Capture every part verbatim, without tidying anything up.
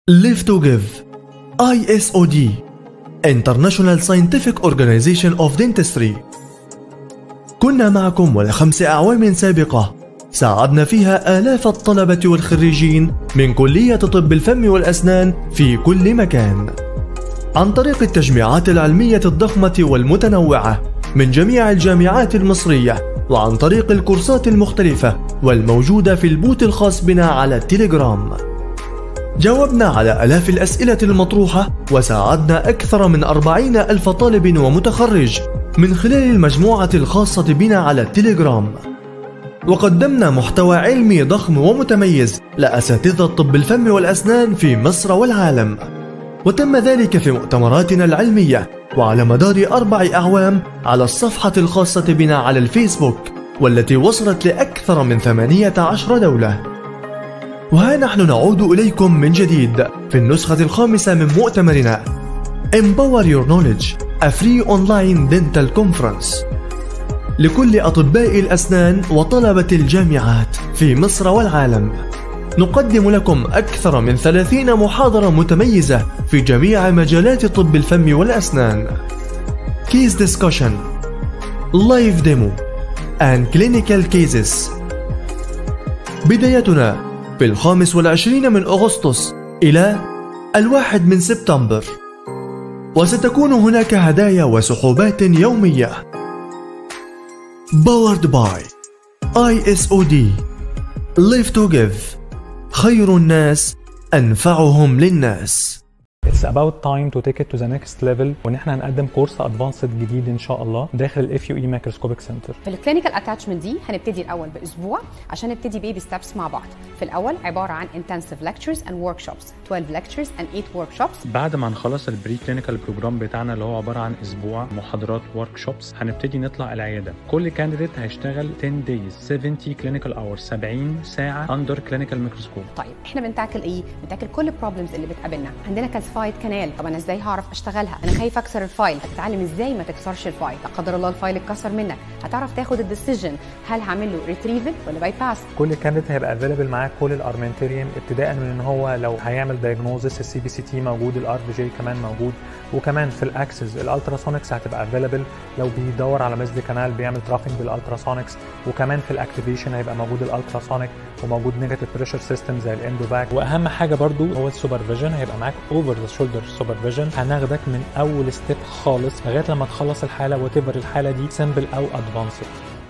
Live to Give I S O D International Scientific Organization of Dentistry. كنا معكم ولخمس أعوام سابقة ساعدنا فيها آلاف الطلبة والخريجين من كلية طب الفم والأسنان في كل مكان عن طريق التجميعات العلمية الضخمة والمتنوعة من جميع الجامعات المصرية، وعن طريق الكورسات المختلفة والموجودة في البوت الخاص بنا على التليجرام. جاوبنا على آلاف الأسئلة المطروحة وساعدنا أكثر من أربعين ألف طالب ومتخرج من خلال المجموعة الخاصة بنا على التليجرام. وقدمنا محتوى علمي ضخم ومتميز لأساتذة طب الفم والأسنان في مصر والعالم، وتم ذلك في مؤتمراتنا العلمية وعلى مدار أربع أعوام على الصفحة الخاصة بنا على الفيسبوك، والتي وصلت لأكثر من ثمانية عشر دولة. وها نحن نعود إليكم من جديد في النسخة الخامسة من مؤتمرنا Empower Your Knowledge A Free Online Dental Conference لكل أطباء الأسنان وطلبة الجامعات في مصر والعالم. نقدم لكم أكثر من ثلاثين محاضرة متميزة في جميع مجالات طب الفم والأسنان، Case Discussion, Live Demo and Clinical Cases. بدايتنا في الخامس والعشرين من أغسطس إلى الواحد من سبتمبر، وستكون هناك هدايا وسحوبات يومية. Powered by I S O D Live to Give خير الناس أنفعهم للناس. It's about time to take it to the next level، وان احنا هنقدم كورس ادفانسد جديد ان شاء الله داخل الاف يو اي مايكروسكوبيك سنتر. في الكلينيكال اتاتشمنت دي هنبتدي الاول باسبوع عشان نبتدي بيبي ستابس مع بعض. في الاول عباره عن intensive lectures and workshops twelve lectures and eight workshops. بعد ما نخلص البري كلينيكال بروجرام بتاعنا اللي هو عباره عن اسبوع محاضرات ورك شوبس، هنبتدي نطلع العياده. كل كانديديت هيشتغل ten days seventy clinical hours سبعين ساعه اندر كلينيكال ميكروسكوب. طيب احنا بنتاكل ايه؟ بنتاكل كل البروبلمز اللي بتقابلنا. عندنا كالسفايد كانال، طب انا ازاي هعرف اشتغلها؟ انا خايف اكسر الفايل. هتتعلم ازاي ما تكسرش الفايل، لا قدر الله الفايل اتكسر منك، هتعرف تاخد الديسيجن هل هعمل له ريتريفل ولا باي باس. كل كانديديت هيبقى افيلبل معاه كل الارمنتيريوم، ابتداء من ان هو لو هيعمل دايجنوزس السي بي سي تي موجود، الار بي جي كمان موجود، وكمان في الاكسس الالتراسونكس هتبقى افيلبل لو بيدور على مسد كانال بيعمل ترافينج بالالتراسونكس، وكمان في الاكتيفيشن هيبقى موجود الالتراسونيك وموجود نيجاتيف بريشر سيستم زي الاندوباك. واهم حاجه برضو هو السوبرفيجن، هيبقى معاك اوفر ذا شولدر سوبرفيجن، هناخدك من اول ستيب خالص لغايه لما تخلص الحاله وتبر الحاله دي سمبل او ادفانسد.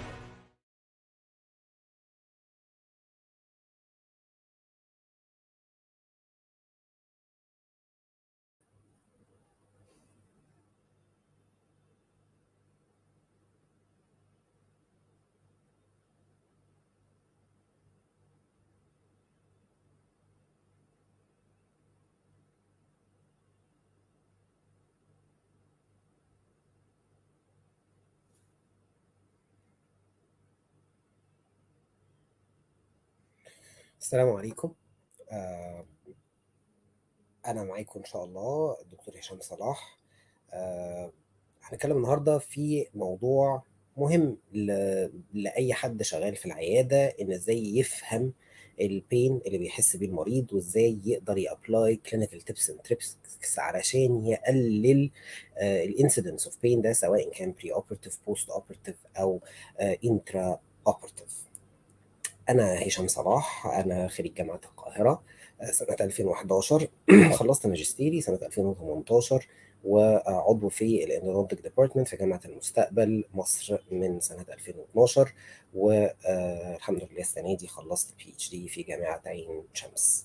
السلام عليكم. آه أنا معاكم إن شاء الله الدكتور هشام صلاح. آه هنتكلم النهاردة في موضوع مهم لأي حد شغال في العيادة، إن إزاي يفهم البين اللي بيحس بيه المريض، وإزاي يقدر يابلاي كلينيكال تيبس اند تريبس علشان يقلل الانسيدنس اوف بين ده، سواء كان بري اوبرتيف بوست اوبرتيف أو انترا اوبرتيف. أنا هشام صلاح، أنا خريج جامعة القاهرة سنة ألفين وحداشر، خلصت ماجستيري سنة ألفين وثمانتاشر، وعضو في الاندودونتيك ديبارتمنت في جامعة المستقبل مصر من سنة ألفين واثناشر، والحمد لله السنة دي خلصت بي اتش دي في جامعة عين شمس.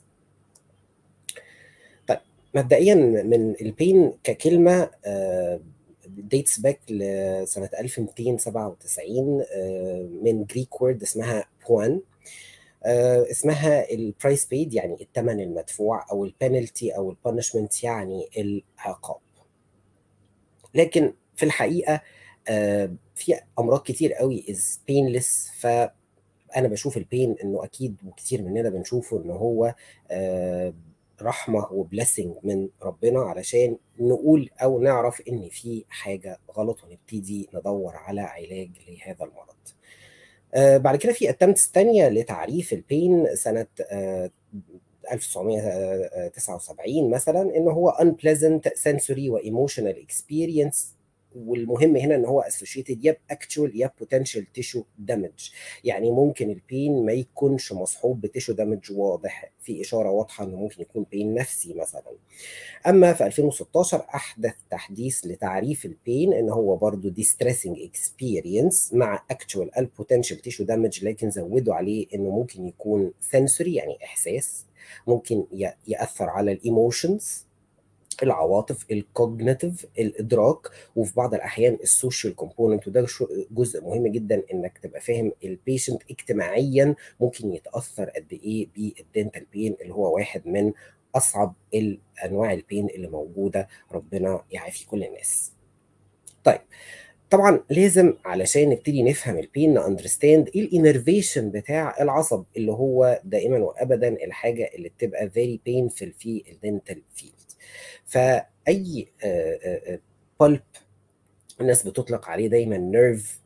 طيب مبدئيا من البين ككلمة ديتس باك لسنة ألف ومئتين وسبعة وتسعين من جريك وورد اسمها بوان، اسمها البرايس بيد يعني الثمن المدفوع، او البنالتي او البانشمنت يعني العقاب. لكن في الحقيقة في امراض كتير قوي از بينلس، فانا بشوف البين انه اكيد وكتير مننا بنشوفه ان هو رحمة وبلسنج من ربنا، علشان نقول أو نعرف إن في حاجة غلط ونبتدي ندور على علاج لهذا المرض. آه بعد كده في attempts تانية لتعريف البين. سنة آه ألف وتسعمائة وتسعة وسبعين مثلا ان هو unpleasant sensory و emotional experience، والمهم هنا ان هو associated يا actual يا potential tissue damage. يعني ممكن البين ما يكونش مصحوب بتيشو دامج واضح، في اشاره واضحه انه ممكن يكون بين نفسي مثلا. اما في ألفين وستاشر احدث تحديث لتعريف البين ان هو برضو distressing experience مع actual and potential tissue damage، لكن زودوا عليه انه ممكن يكون sensory يعني احساس، ممكن ياثر على الايموشنز العواطف، الكوجنيتيف الادراك، وفي بعض الاحيان السوشيال كومبوننت. وده جزء مهم جدا انك تبقى فاهم البيشنت اجتماعيا ممكن يتاثر قد ايه بالدنتال بين، اللي هو واحد من اصعب الانواع البين اللي موجوده، ربنا يعافي كل الناس. طيب طبعا لازم علشان نبتدي نفهم البين ناندرستاند ايه الانرفيشن بتاع العصب، اللي هو دائما وابدا الحاجه اللي بتبقى فيري بينفل في الدنتال فيلد. فاي بالب الناس بتطلق عليه دايما نيرف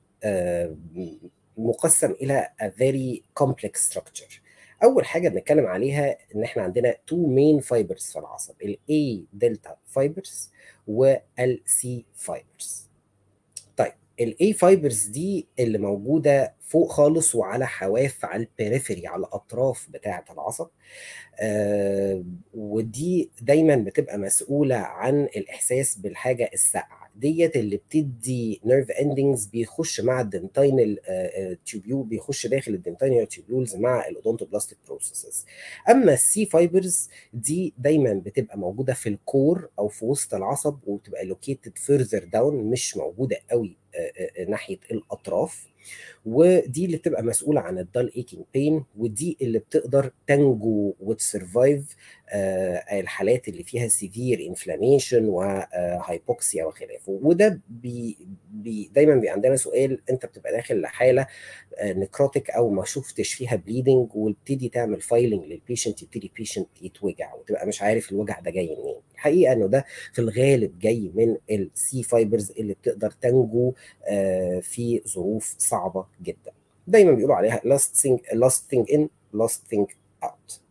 مقسم الى a very complex structure. اول حاجه بنتكلم عليها ان احنا عندنا two main fibers في العصب، ال A delta fibers وال C fibers. طيب ال A fibers دي اللي موجوده فوق خالص وعلى حواف على البريفري على الاطراف بتاعه العصب، آه ودي دايما بتبقى مسؤوله عن الاحساس بالحاجه الساقعه ديت، اللي بتدي نيرف اندنجز بيخش مع الدنتينال تيوبيول، بيخش داخل الدنتينال تيوبيولز مع الاودونتوبلاستيك بروسيسز. اما السي فايبرز دي دايما بتبقى موجوده في الكور او في وسط العصب، وبتبقى لوكيتد فيرذر داون، مش موجوده قوي ناحيه الاطراف، ودي اللي بتبقى مسؤوله عن الدال ايكينج بين، ودي اللي بتقدر تنجو وتسرفايف آه الحالات اللي فيها سيفير انفلاميشن وهايبوكسيا وخلافه. وده بي بي دايما بي عندنا سؤال، انت بتبقى داخل لحاله آه نكروتيك او ما شفتش فيها بليدنج، وابتدي تعمل فايلنج للبيشنت، يبتدي البيشنت يتوجع وتبقى مش عارف الوجع ده جاي منين. الحقيقه انه ده في الغالب جاي من السي فايبرز اللي بتقدر تنجو آه في ظروف صعبه جدا. دايما بيقولوا عليها last thing last thing in last thing out.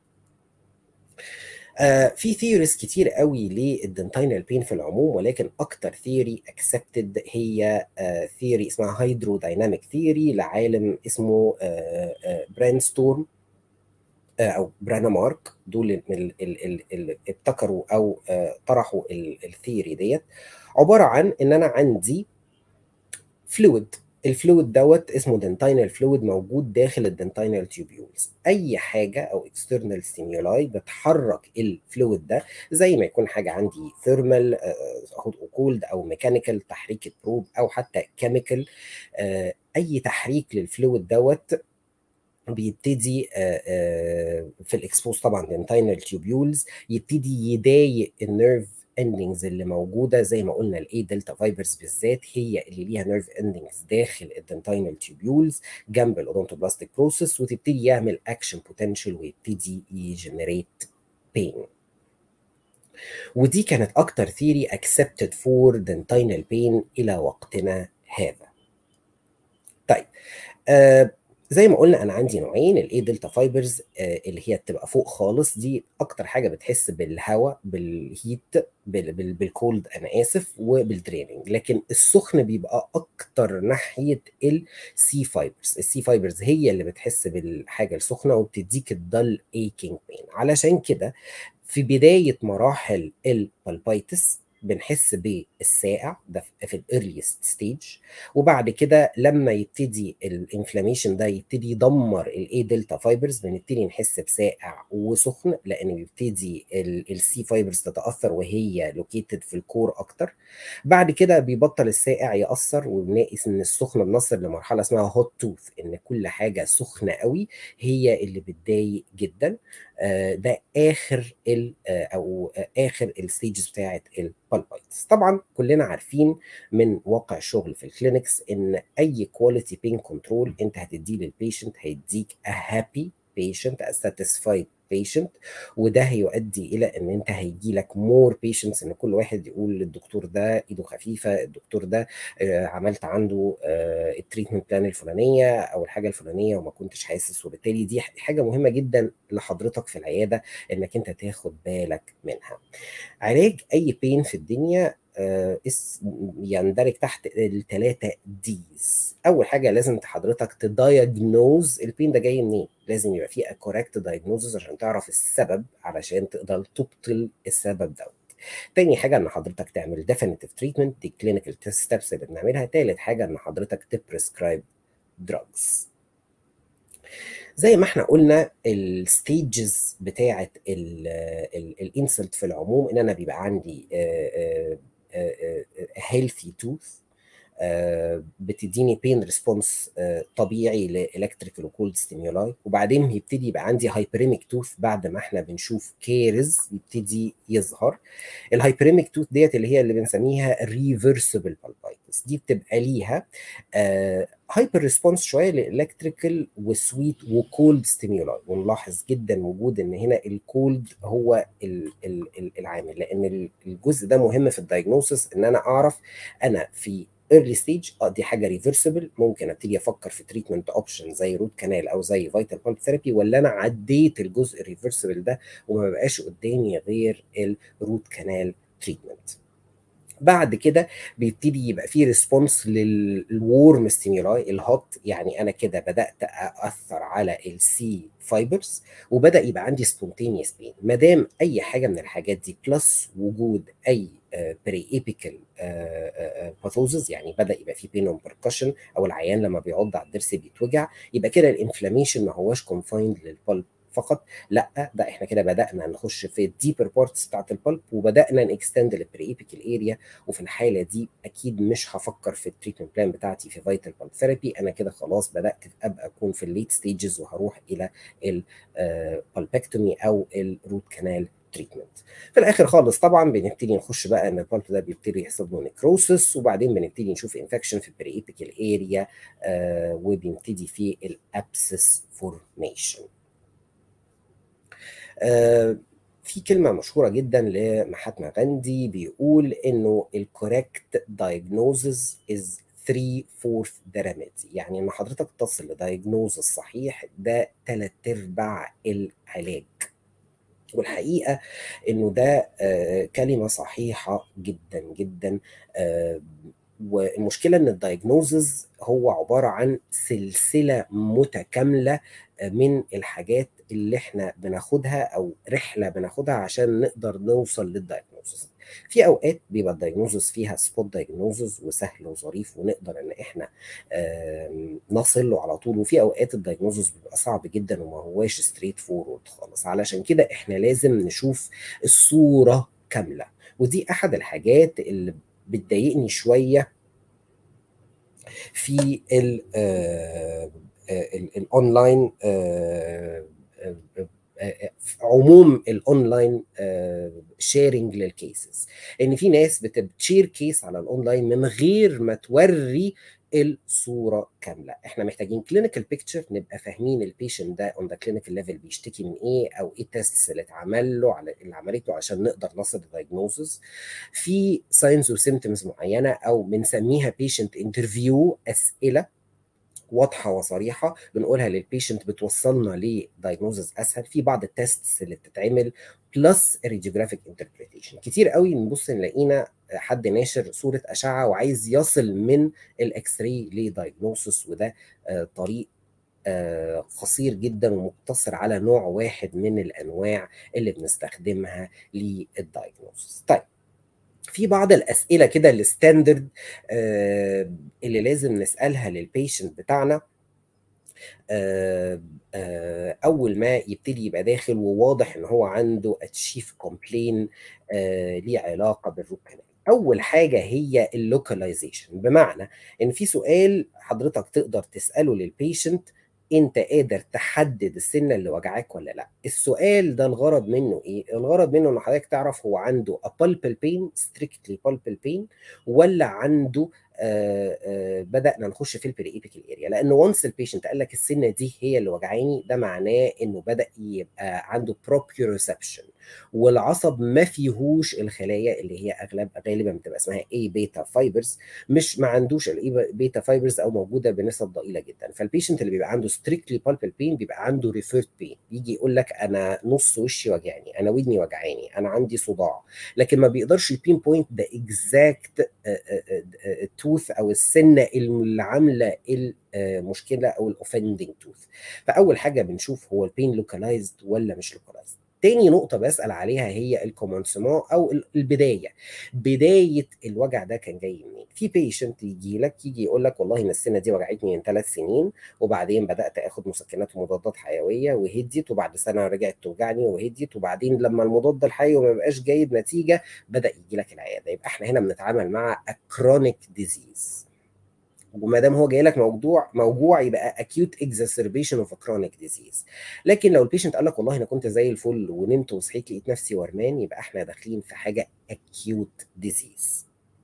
آه في ثيوريز كتير قوي للدنتينال بين في العموم، ولكن اكتر ثيوري اكسبتد هي آه ثيوري اسمها هيدرودايناميك ثيوري لعالم اسمه آه آه بران ستورم آه او برانا مارك. دول اللي ابتكروا او آه طرحوا الثيوري ديت. عباره عن ان انا عندي فلويد، الفلويد دوت اسمه دنتينال فلويد موجود داخل الدنتينال تيوبيولز. اي حاجه او اكسترنال ستيمولاي بتحرك الفلويد ده، زي ما يكون حاجه عندي ثيرمال هوت او كولد او ميكانيكال تحريك البروب او حتى كيميكال، اي تحريك للفلويد دوت بيبتدي في الاكسبوز طبعا دنتينال تيوبيولز، يبتدي يضايق النيرف اندنجز اللي موجوده. زي ما قلنا الاي دلتا فايبرز بالذات هي اللي ليها نيرف اندنجز داخل الدنتينال تيوبيولز جنب الاودونتوبلاستيك بروسيس، وتبتدي يعمل اكشن بوتنشال ويبتدي يجنريت بين. ودي كانت اكتر ثيري اكسبتد فور دنتينال بين الى وقتنا هذا. طيب آه زي ما قلنا انا عندي نوعين، الاي دلتا فايبرز آه اللي هي بتبقى فوق خالص، دي اكتر حاجه بتحس بالهواء بالهيت بال بال بالكولد انا اسف وبالدريننج، لكن السخن بيبقى اكتر ناحيه السي فايبرز. السي فايبرز هي اللي بتحس بالحاجه السخنه وبتديك الدل ايكينج بين. علشان كده في بدايه مراحل البالبايتس بنحس بالساقع ده في الايرليست ستيج، وبعد كده لما يبتدي الانفلاميشن ده يبتدي يدمر الاي دلتا فايبرز بنبتدي نحس بساقع وسخن، لان بيبتدي السي فايبرز تتاثر وهي لوكيتد في الكور اكتر. بعد كده بيبطل الساقع ياثر وبنلاقي ان السخن بنصل لمرحله اسمها هوت توث، ان كل حاجه سخنه قوي هي اللي بتضايق جدا. ده اخر ال او اخر الستيجز بتاعه البالبايتس. طبعا كلنا عارفين من واقع الشغل في الكلينكس ان اي كواليتي بين كنترول انت هتديه للبيشنت هيديك a happy patient a satisfied بيشنت، وده هيؤدي الى ان انت هيجي لك مور بيشنتس، ان كل واحد يقول للدكتور ده ايده خفيفه، الدكتور ده آه عملت عنده آه التريتمنت بلان الفلانيه او الحاجه الفلانيه وما كنتش حاسس. وبالتالي دي حاجه مهمه جدا لحضرتك في العياده انك انت تاخد بالك منها. علاج اي بين في الدنيا آه يندرج تحت الثلاثه ديز. اول حاجه لازم حضرتك تدايجنوز البين ده جاي منين، لازم يبقى فيه كوريكت دايجنوزز عشان تعرف السبب علشان تقدر تبطل السبب دوت. تاني حاجه ان حضرتك تعمل ديفينيتيف تريتمنت، دي كلينيكال ستيبس اللي بنعملها. تالت حاجه ان حضرتك تبريسكرايب دراجز. زي ما احنا قلنا الستيجز بتاعه الانسلت في العموم ان انا بيبقى عندي هيلثي توث بتديني بين ريسبونس طبيعي لالكتريكال وكولد ستيمولاي، وبعدين يبتدي يبقى عندي هايبريميك توث بعد ما احنا بنشوف كيرز يبتدي يظهر. الهايبريميك توث ديت اللي هي اللي بنسميها ريفرسبل بالبايتس، دي بتبقى ليها هايبر ريسبونس شويه للالكتريكال وسويت وكولد ستيمولاي، ونلاحظ جدا وجود ان هنا الكولد هو ال ال العامل، لان الجزء ده مهم في الدايجنوسيس ان انا اعرف انا في ايرلي ستيج اه دي حاجه ريفرسبل ممكن ابتدي افكر في تريتمنت اوبشن زي روت كانال او زي فيتال بالب ثيرابي، ولا انا عديت الجزء الريفرسبل ده وما بقاش قدامي غير الروت كانال تريتمنت. بعد كده بيبتدي يبقى فيه ريسبونس للورم ستيمولاي الهوت، يعني انا كده بدات اثر على السي فايبرز وبدا يبقى عندي سبونتينيوس بين. ما دام اي حاجه من الحاجات دي بلس وجود اي بري ايبيكال باثوزز، يعني بدا يبقى فيه بين اون بركشن او العيان لما بيعض على الضرس بيتوجع، يبقى كده الانفلاميشن ما هواش كونفايند للبلب فقط، لا ده احنا كده بدانا نخش في الديبر بارتس بتاعت البلب وبدانا نكستند البريبيكال اريا. وفي الحاله دي اكيد مش هفكر في التريتمنت بلان بتاعتي في فيتال بالب ثيرابي، انا كده خلاص بدات ابقى اكون في الليت ستيجز وهروح الى البالبكتومي او الروت كانال تريتمنت. في الاخر خالص طبعا بنبتدي نخش بقى ان البالب ده بيبتدي يحصل له نيكروسس، وبعدين بنبتدي نشوف انفكشن في البريبيكال اريا آه وبنبتدي في الابسس فورميشن. آه في كلمة مشهورة جدا لمهاتما غاندي بيقول انه الكوريكت diagnosis is three fourth the remedy، يعني ان حضرتك تصل لدايجنوز الصحيح ده تلات ارباع العلاج. والحقيقة انه ده آه كلمة صحيحة جدا جدا. آه والمشكلة ان الدايجنوزز هو عبارة عن سلسلة متكاملة من الحاجات اللي احنا بناخدها او رحلة بناخدها عشان نقدر نوصل للدايجنوزز. في اوقات بيبقى الدايجنوزز فيها سبوت دايجنوزز وسهل وظريف ونقدر ان احنا نصل له على طول، وفي اوقات الدايجنوزز بيبقى صعب جدا وما هواش ستريت فورورد خالص. علشان كده احنا لازم نشوف الصورة كاملة، ودي احد الحاجات اللي بتضايقني شويه في ال الاونلاين عموم الاونلاين شيرنج للكيسز، ان في ناس بتشير كيس على الاونلاين من غير ما توري الصوره كامله. احنا محتاجين كلينيكال بيكتشر نبقى فاهمين البيشنت ده اون ذا كلينيكال ليفل بيشتكي من ايه، او ايه التيستس اللي اتعمل له على اللي عملته عشان نقدر نصل للدايجنوزز. في ساينز وسيمتومز معينه او بنسميها بيشنت انترفيو، اسئله واضحه وصريحه بنقولها للبيشنت بتوصلنا لدايجنوزز اسهل. في بعض التيستس اللي بتتعمل بلس راديوجرافيك انتربريتيشن. كتير قوي نبص نلاقينا حد ناشر صوره اشعه وعايز يصل من الاكس راي لدايجنوسس، وده آه طريق آه قصير جدا ومقتصر على نوع واحد من الانواع اللي بنستخدمها للدايجنوسس. طيب في بعض الاسئله كده الستاندرد آه اللي لازم نسالها للبيشنت بتاعنا آه آه اول ما يبتدي يبقى داخل وواضح ان هو عنده اتشيف كومبلين آه ليه علاقه بالروت كانال. اول حاجه هي اللوكاليزيشن، بمعنى ان في سؤال حضرتك تقدر تساله للبيشنت انت قادر تحدد السنه اللي وجعاك ولا لا. السؤال ده الغرض منه ايه؟ الغرض منه ان حضرتك تعرف هو عنده a palpal pain strictly palpal pain ولا عنده آه آه بدانا نخش في البري ايبيكال اريا، لان وانس البيشنت قال لك السنه دي هي اللي وجعاني، ده معناه انه بدا يبقى عنده بروبيوسبشن، والعصب ما فيهوش الخلايا اللي هي اغلب غالبا بتبقى اسمها اي بيتا فايبرز، مش ما عندوش الاي بيتا فايبرز او موجوده بنسب ضئيله جدا. فالبيشنت اللي بيبقى عنده ستريكتلي بالبل بين بيبقى عنده ريفيرد بين، يجي يقول لك انا نص وشي وجعني، انا ودني وجعاني، انا عندي صداع، لكن ما بيقدرش يبين بوينت ذا اكزاكت توث او السنه اللي عامله المشكله او الاوفندنج توث. فاول حاجه بنشوف هو البين لوكالايزد ولا مش لوكالايزد. تاني نقطة بسأل عليها هي الكومنسمون أو البداية، بداية الوجع ده كان جاي منين؟ في بيشنت يجي لك يجي يقول لك والله أنا السنة دي وجعتني من ثلاث سنين، وبعدين بدأت آخد مسكنات ومضادات حيوية وهديت، وبعد سنة رجعت توجعني وهديت، وبعدين لما المضاد الحيوي ما بقاش جايب نتيجة بدأ يجي لك العيادة. يبقى احنا هنا بنتعامل مع كرونيك ديزيز، وما دام هو جاي لك موجوع موجوع يبقى acute exacerbation of a chronic disease. لكن لو البيشنت قال لك والله انا كنت زي الفل ونمت وصحيت لقيت نفسي ورمان، يبقى احنا داخلين في حاجه acute disease.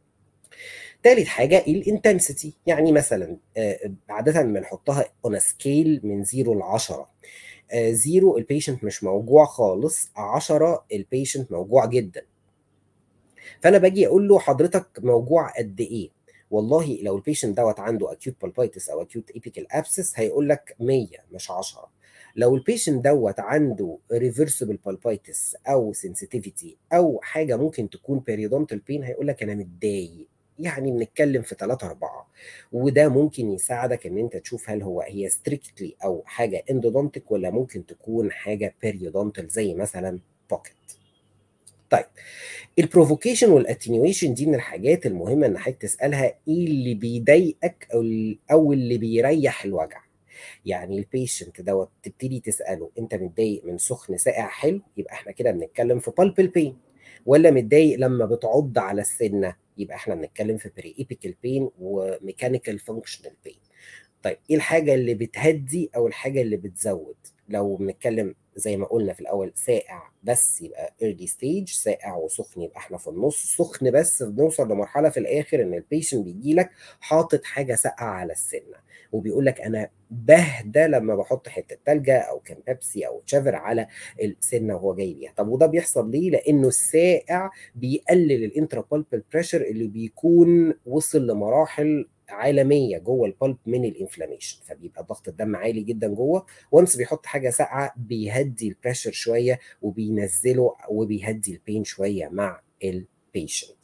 ثالث حاجه الانتنسيتي، يعني مثلا عاده بنحطها on a scale من صفر ل عشرة. زيرو البيشنت مش موجوع خالص، عشرة البيشنت موجوع جدا. فانا باجي اقول له حضرتك موجوع قد ايه؟ والله لو البيشنت دوت عنده اكيوت بالبايتس او اكيوت ايبيكال ابسس هيقول لك مية مش عشرة. لو البيشنت دوت عنده ريفرسبل بالبايتس او سنسيتيفيتي او حاجه ممكن تكون بيريودونتال بين هيقول لك انا متضايق، يعني بنتكلم في ثلاثة أربعة. وده ممكن يساعدك ان انت تشوف هل هو هي ستريكتلي او حاجه اندودونتيك ولا ممكن تكون حاجه بيريودونتال زي مثلا بوكيت. طيب البروفوكيشن والاتنيويشن دي من الحاجات المهمه ان حضرتك تسالها ايه اللي بيضايقك او او اللي بيريح الوجع. يعني البيشنت دوت تبتدي تساله انت متضايق من سخن ساقع حلو، يبقى احنا كده بنتكلم في بالبل بين، ولا متضايق لما بتعض على السنه، يبقى احنا بنتكلم في بري ايبيكال بين وميكانيكال فانكشنال بين. طيب ايه الحاجه اللي بتهدي او الحاجه اللي بتزود؟ لو بنتكلم زي ما قلنا في الاول ساقع بس يبقى early stage، ساقع وسخن يبقى احنا في النص، سخن بس بنوصل لمرحله في الاخر ان البيشنت بيجي لك حاطط حاجه ساقعه على السنه وبيقول لك انا بهدى لما بحط حته ثلجه او كان بيبسي او تشافر على السنه وهو جاي بيها. طب وده بيحصل ليه؟ لانه الساقع بيقلل الانترا بالبل بريشر اللي بيكون وصل لمراحل عالميه جوه البلب من الانفلاميشن، فبيبقى ضغط الدم عالي جدا جوه. وانس بيحط حاجه ساقعه بيهدي البريشر شويه وبينزله وبيهدي البين شويه مع البيشنت.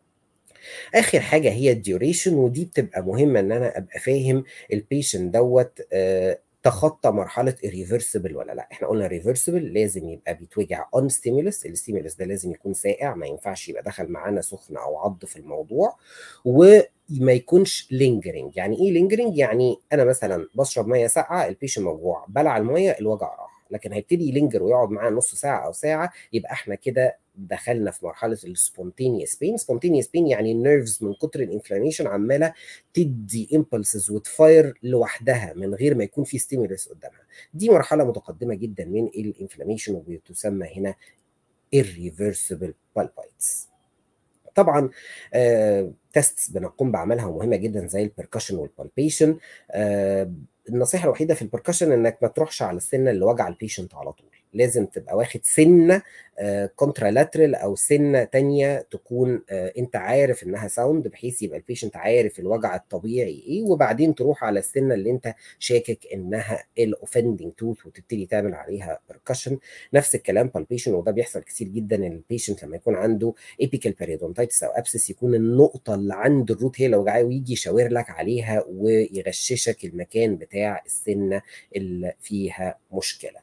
اخر حاجه هي الديوريشن، ودي بتبقى مهمه ان انا ابقى فاهم البيشنت دوت آه تخطى مرحله الريفرسبل ولا لا. احنا قلنا ريفرسبل لازم يبقى بيتوجع اون ستيمولس، الستيمولس ده لازم يكون ساقع، ما ينفعش يبقى دخل معانا سخن او عض في الموضوع، وما يكونش لينجرنج. يعني ايه لينجرنج؟ يعني انا مثلا بشرب ميه ساقعه، البيشنت موجوع، بلع الميه الوجع راح، لكن هيبتدي يلينجر ويقعد معاه نص ساعه او ساعه، يبقى احنا كده دخلنا في مرحله السبونتينيوس بين. سبونتينيوس بين يعني النيرفز من كتر الانفلاميشن عماله تدي امبلسز وتفاير لوحدها من غير ما يكون في ستيمولس قدامها. دي مرحله متقدمه جدا من الانفلاميشن وبتسمى هنا irreversible بالبايتس. طبعا آه، تيست بنقوم بعملها ومهمه جدا زي البركشن والبالبيشن. آه، النصيحه الوحيده في البركشن انك ما تروحش على السنه اللي وجع البيشنت على طول، لازم تبقى واخد سنه كونترالاترال او سنه تانية تكون آه انت عارف انها ساوند، بحيث يبقى البيشنت عارف الوجع الطبيعي ايه، وبعدين تروح على السنه اللي انت شاكك انها الاوفندنج توث وتبتدي تعمل عليها بركشن. نفس الكلام بالبيشن، وده بيحصل كتير جدا ان البيشنت لما يكون عنده ايبيكال بيريودونتايتس او ابسس يكون النقطه اللي عند الروت هي اللي وجعاه، ويجي يشاور لك عليها ويغششك المكان بتاع السنه اللي فيها مشكله.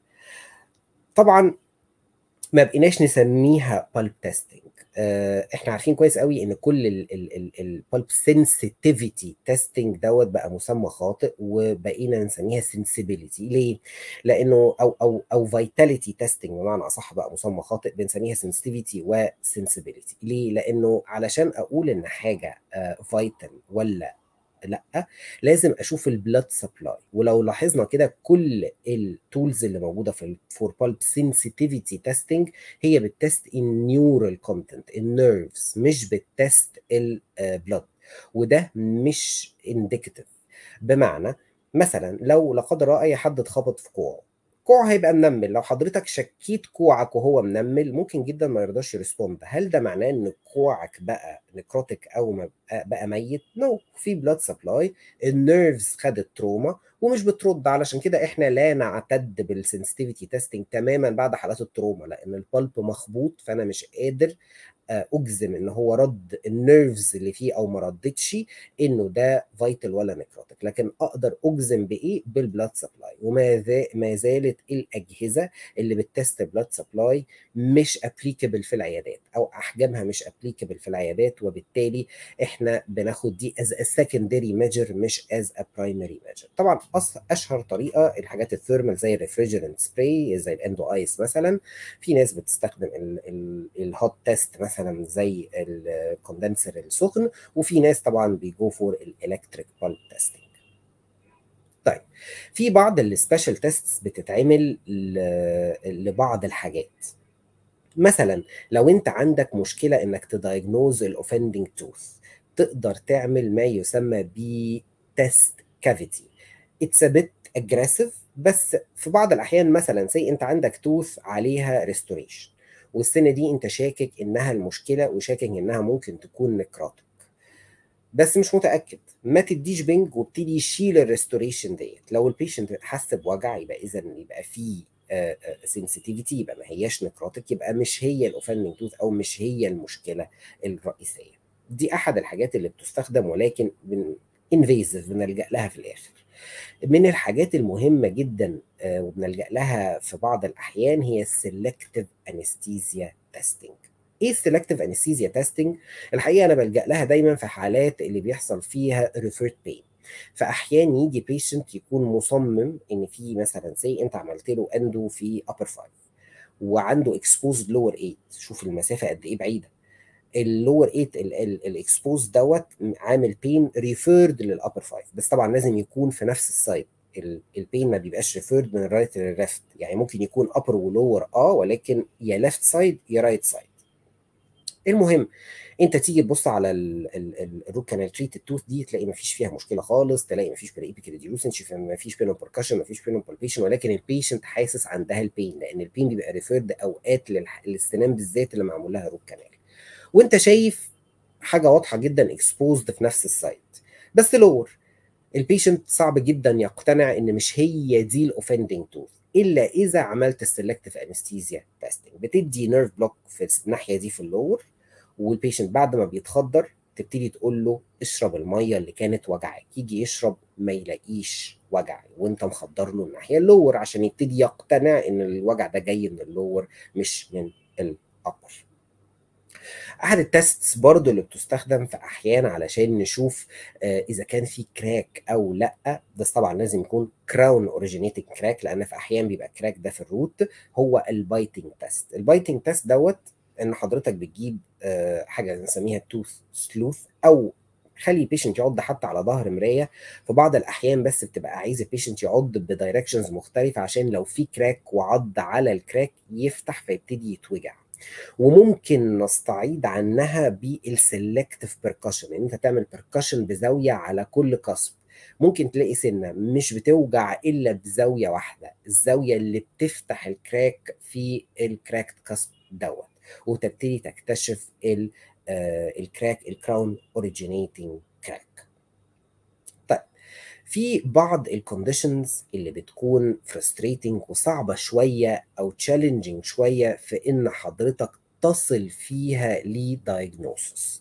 طبعا ما بقيناش نسميها بالب تيستنج. احنا عارفين كويس قوي ان كل البالب سنسيتيفيتي تيستنج دوت بقى مسمى خاطئ، وبقينا نسميها سنسيبيليتي. ليه؟ لانه او او او فيتاليتي تيستنج بمعنى اصح بقى مسمى خاطئ، بنسميها سنسيتيفيتي وسنسيبيليتي. ليه؟ لانه علشان اقول ان حاجه فيتال ولا لا لازم اشوف البلاد سبلاي. ولو لاحظنا كده كل التولز اللي موجوده في فور بالب سنسيتيفيتي تيستنج هي بتست النيورال كونتنت النيرفز، مش بتست البلاد. وده مش انديكتيف. بمعنى مثلا لو لا قدر الله اي حد اتخبط في كوعه، كوعه هيبقى منمل، لو حضرتك شكيت كوعك وهو منمل ممكن جدا ما يرضاش يرسبوند. هل ده معناه ان كوعك بقى نكروتيك او ما بقى ميت؟ نو no. في بلاد سبلاي، النيرفز خدت تروما ومش بترد. علشان كده احنا لا نعتد بالسنسيتيفيتي تيستنج تماما بعد حالات التروما، لان البلب مخبوط فانا مش قادر اجزم ان هو رد النيرفز اللي فيه او ما ردتش انه ده فيتال ولا نكروتيك. لكن اقدر اجزم بايه؟ بالبلاد سبلاي. وما ما زالت الاجهزه اللي بتست بلاد سبلاي مش ابليكابل في العيادات، او احجامها مش ابليكابل في العيادات، وبالتالي احنا بناخد دي از سكندري ميجر مش از ا برايمري ميجر. طبعا اشهر طريقه الحاجات الثيرمال زي الريفريجرنت سبراي زي الاندو ايس مثلا. في ناس بتستخدم الهوت تيست مثلا زي الكوندنسر السخن، وفي ناس طبعا بيجو فور الالكتريك بالب تيستنج. طيب في بعض السبيشال تيستس بتتعمل لبعض الحاجات. مثلا لو انت عندك مشكله انك تدايجنوز الاوفندنج توث، تقدر تعمل ما يسمى ب تيست كافيتي. اتس ا بيت اجريسيف، بس في بعض الاحيان مثلا زي انت عندك توث عليها ريستوريشن، والسنه دي انت شاكك انها المشكله وشاكك انها ممكن تكون نكروتيك بس مش متاكد، ما تديش بنج وابتدي يشيل الريستوريشن ديت. لو البيشنت حس بوجع يبقى اذا يبقى فيه سنسيتيفيتي، يبقى ما هياش نكروتيك، يبقى مش هي الاوفندنج توث او مش هي المشكله الرئيسيه. دي احد الحاجات اللي بتستخدم، ولكن انفيزيف بنلجا لها في الاخر. من الحاجات المهمه جدا وبنلجا لها في بعض الاحيان هي السلكتيف انستيزيا تيستنج. ايه السلكتيف انستيزيا تيستنج؟ الحقيقه انا بلجا لها دايما في حالات اللي بيحصل فيها ريفيرت بين. فاحيان يجي بيشنت يكون مصمم ان في مثلا زي انت عملت له اندو في ابر فايف وعنده اكسبوزد لور ثمانية، شوف المسافه قد ايه بعيده. اللور ثمانية الاكسبوز دوت عامل بين ريفيرد للابر فايف، بس طبعا لازم يكون في نفس السايد. البين ما بيبقاش ريفيرد من الرايت للليفت، يعني ممكن يكون ابر ولور اه ولكن يا ليفت سايد يا رايت سايد. المهم انت تيجي تبص على الروت كانال تريت التوث دي تلاقي ما فيش فيها مشكله خالص، تلاقي ما فيش بريبيك ريديوسنس، ما فيش بينو بركشن، ما فيش بينو بالبيشن، ولكن البيشنت حاسس عندها البين، لان البين بيبقى ريفيرد اوقات للسنان بالذات اللي معمول لها روت كانال، وانت شايف حاجه واضحه جدا اكسبوزد في نفس السايت بس لور. البيشنت صعب جدا يقتنع ان مش هي دي الاوفندنج توث الا اذا عملت السلكتيف انستيزيا تيستنج. بتدي نيرف بلوك في الناحيه دي في اللور، والبيشنت بعد ما بيتخدر تبتدي تقول له اشرب الميه اللي كانت وجعك، يجي يشرب ما يلاقيش وجع وانت مخدر له الناحيه اللور عشان يبتدي يقتنع ان الوجع ده جاي من اللور مش من الابر. احد التستس برضو اللي بتستخدم في احيان علشان نشوف آه اذا كان في كراك او لا، بس طبعا لازم يكون كراون اوريجينيتنج كراك، لان في احيان بيبقى كراك ده في الروت، هو البايتنج تيست. البايتنج تيست دوت ان حضرتك بتجيب آه حاجه بنسميها توث سلوث، او خلي البيشنت يعض حتى على ظهر مرايه في بعض الاحيان، بس بتبقى عايز البيشنت يعض بدايركشنز مختلفه عشان لو في كراك وعض على الكراك يفتح فيبتدي يتوجع. وممكن نستعيد عنها بالسلكتيف بيركشن، ان انت تعمل بيركشن بزاويه على كل قصب. ممكن تلاقي سنه مش بتوجع الا بزاويه واحده، الزاويه اللي بتفتح الكراك في الكراكت قصب دوت، وتبتدي تكتشف الكراك الكراون اوريجينيتنج كراك. طيب في بعض الكونديشنز اللي بتكون فرستريتنج وصعبه شويه او تشالنجينج شويه في ان حضرتك تصل فيها لدايجنوسس.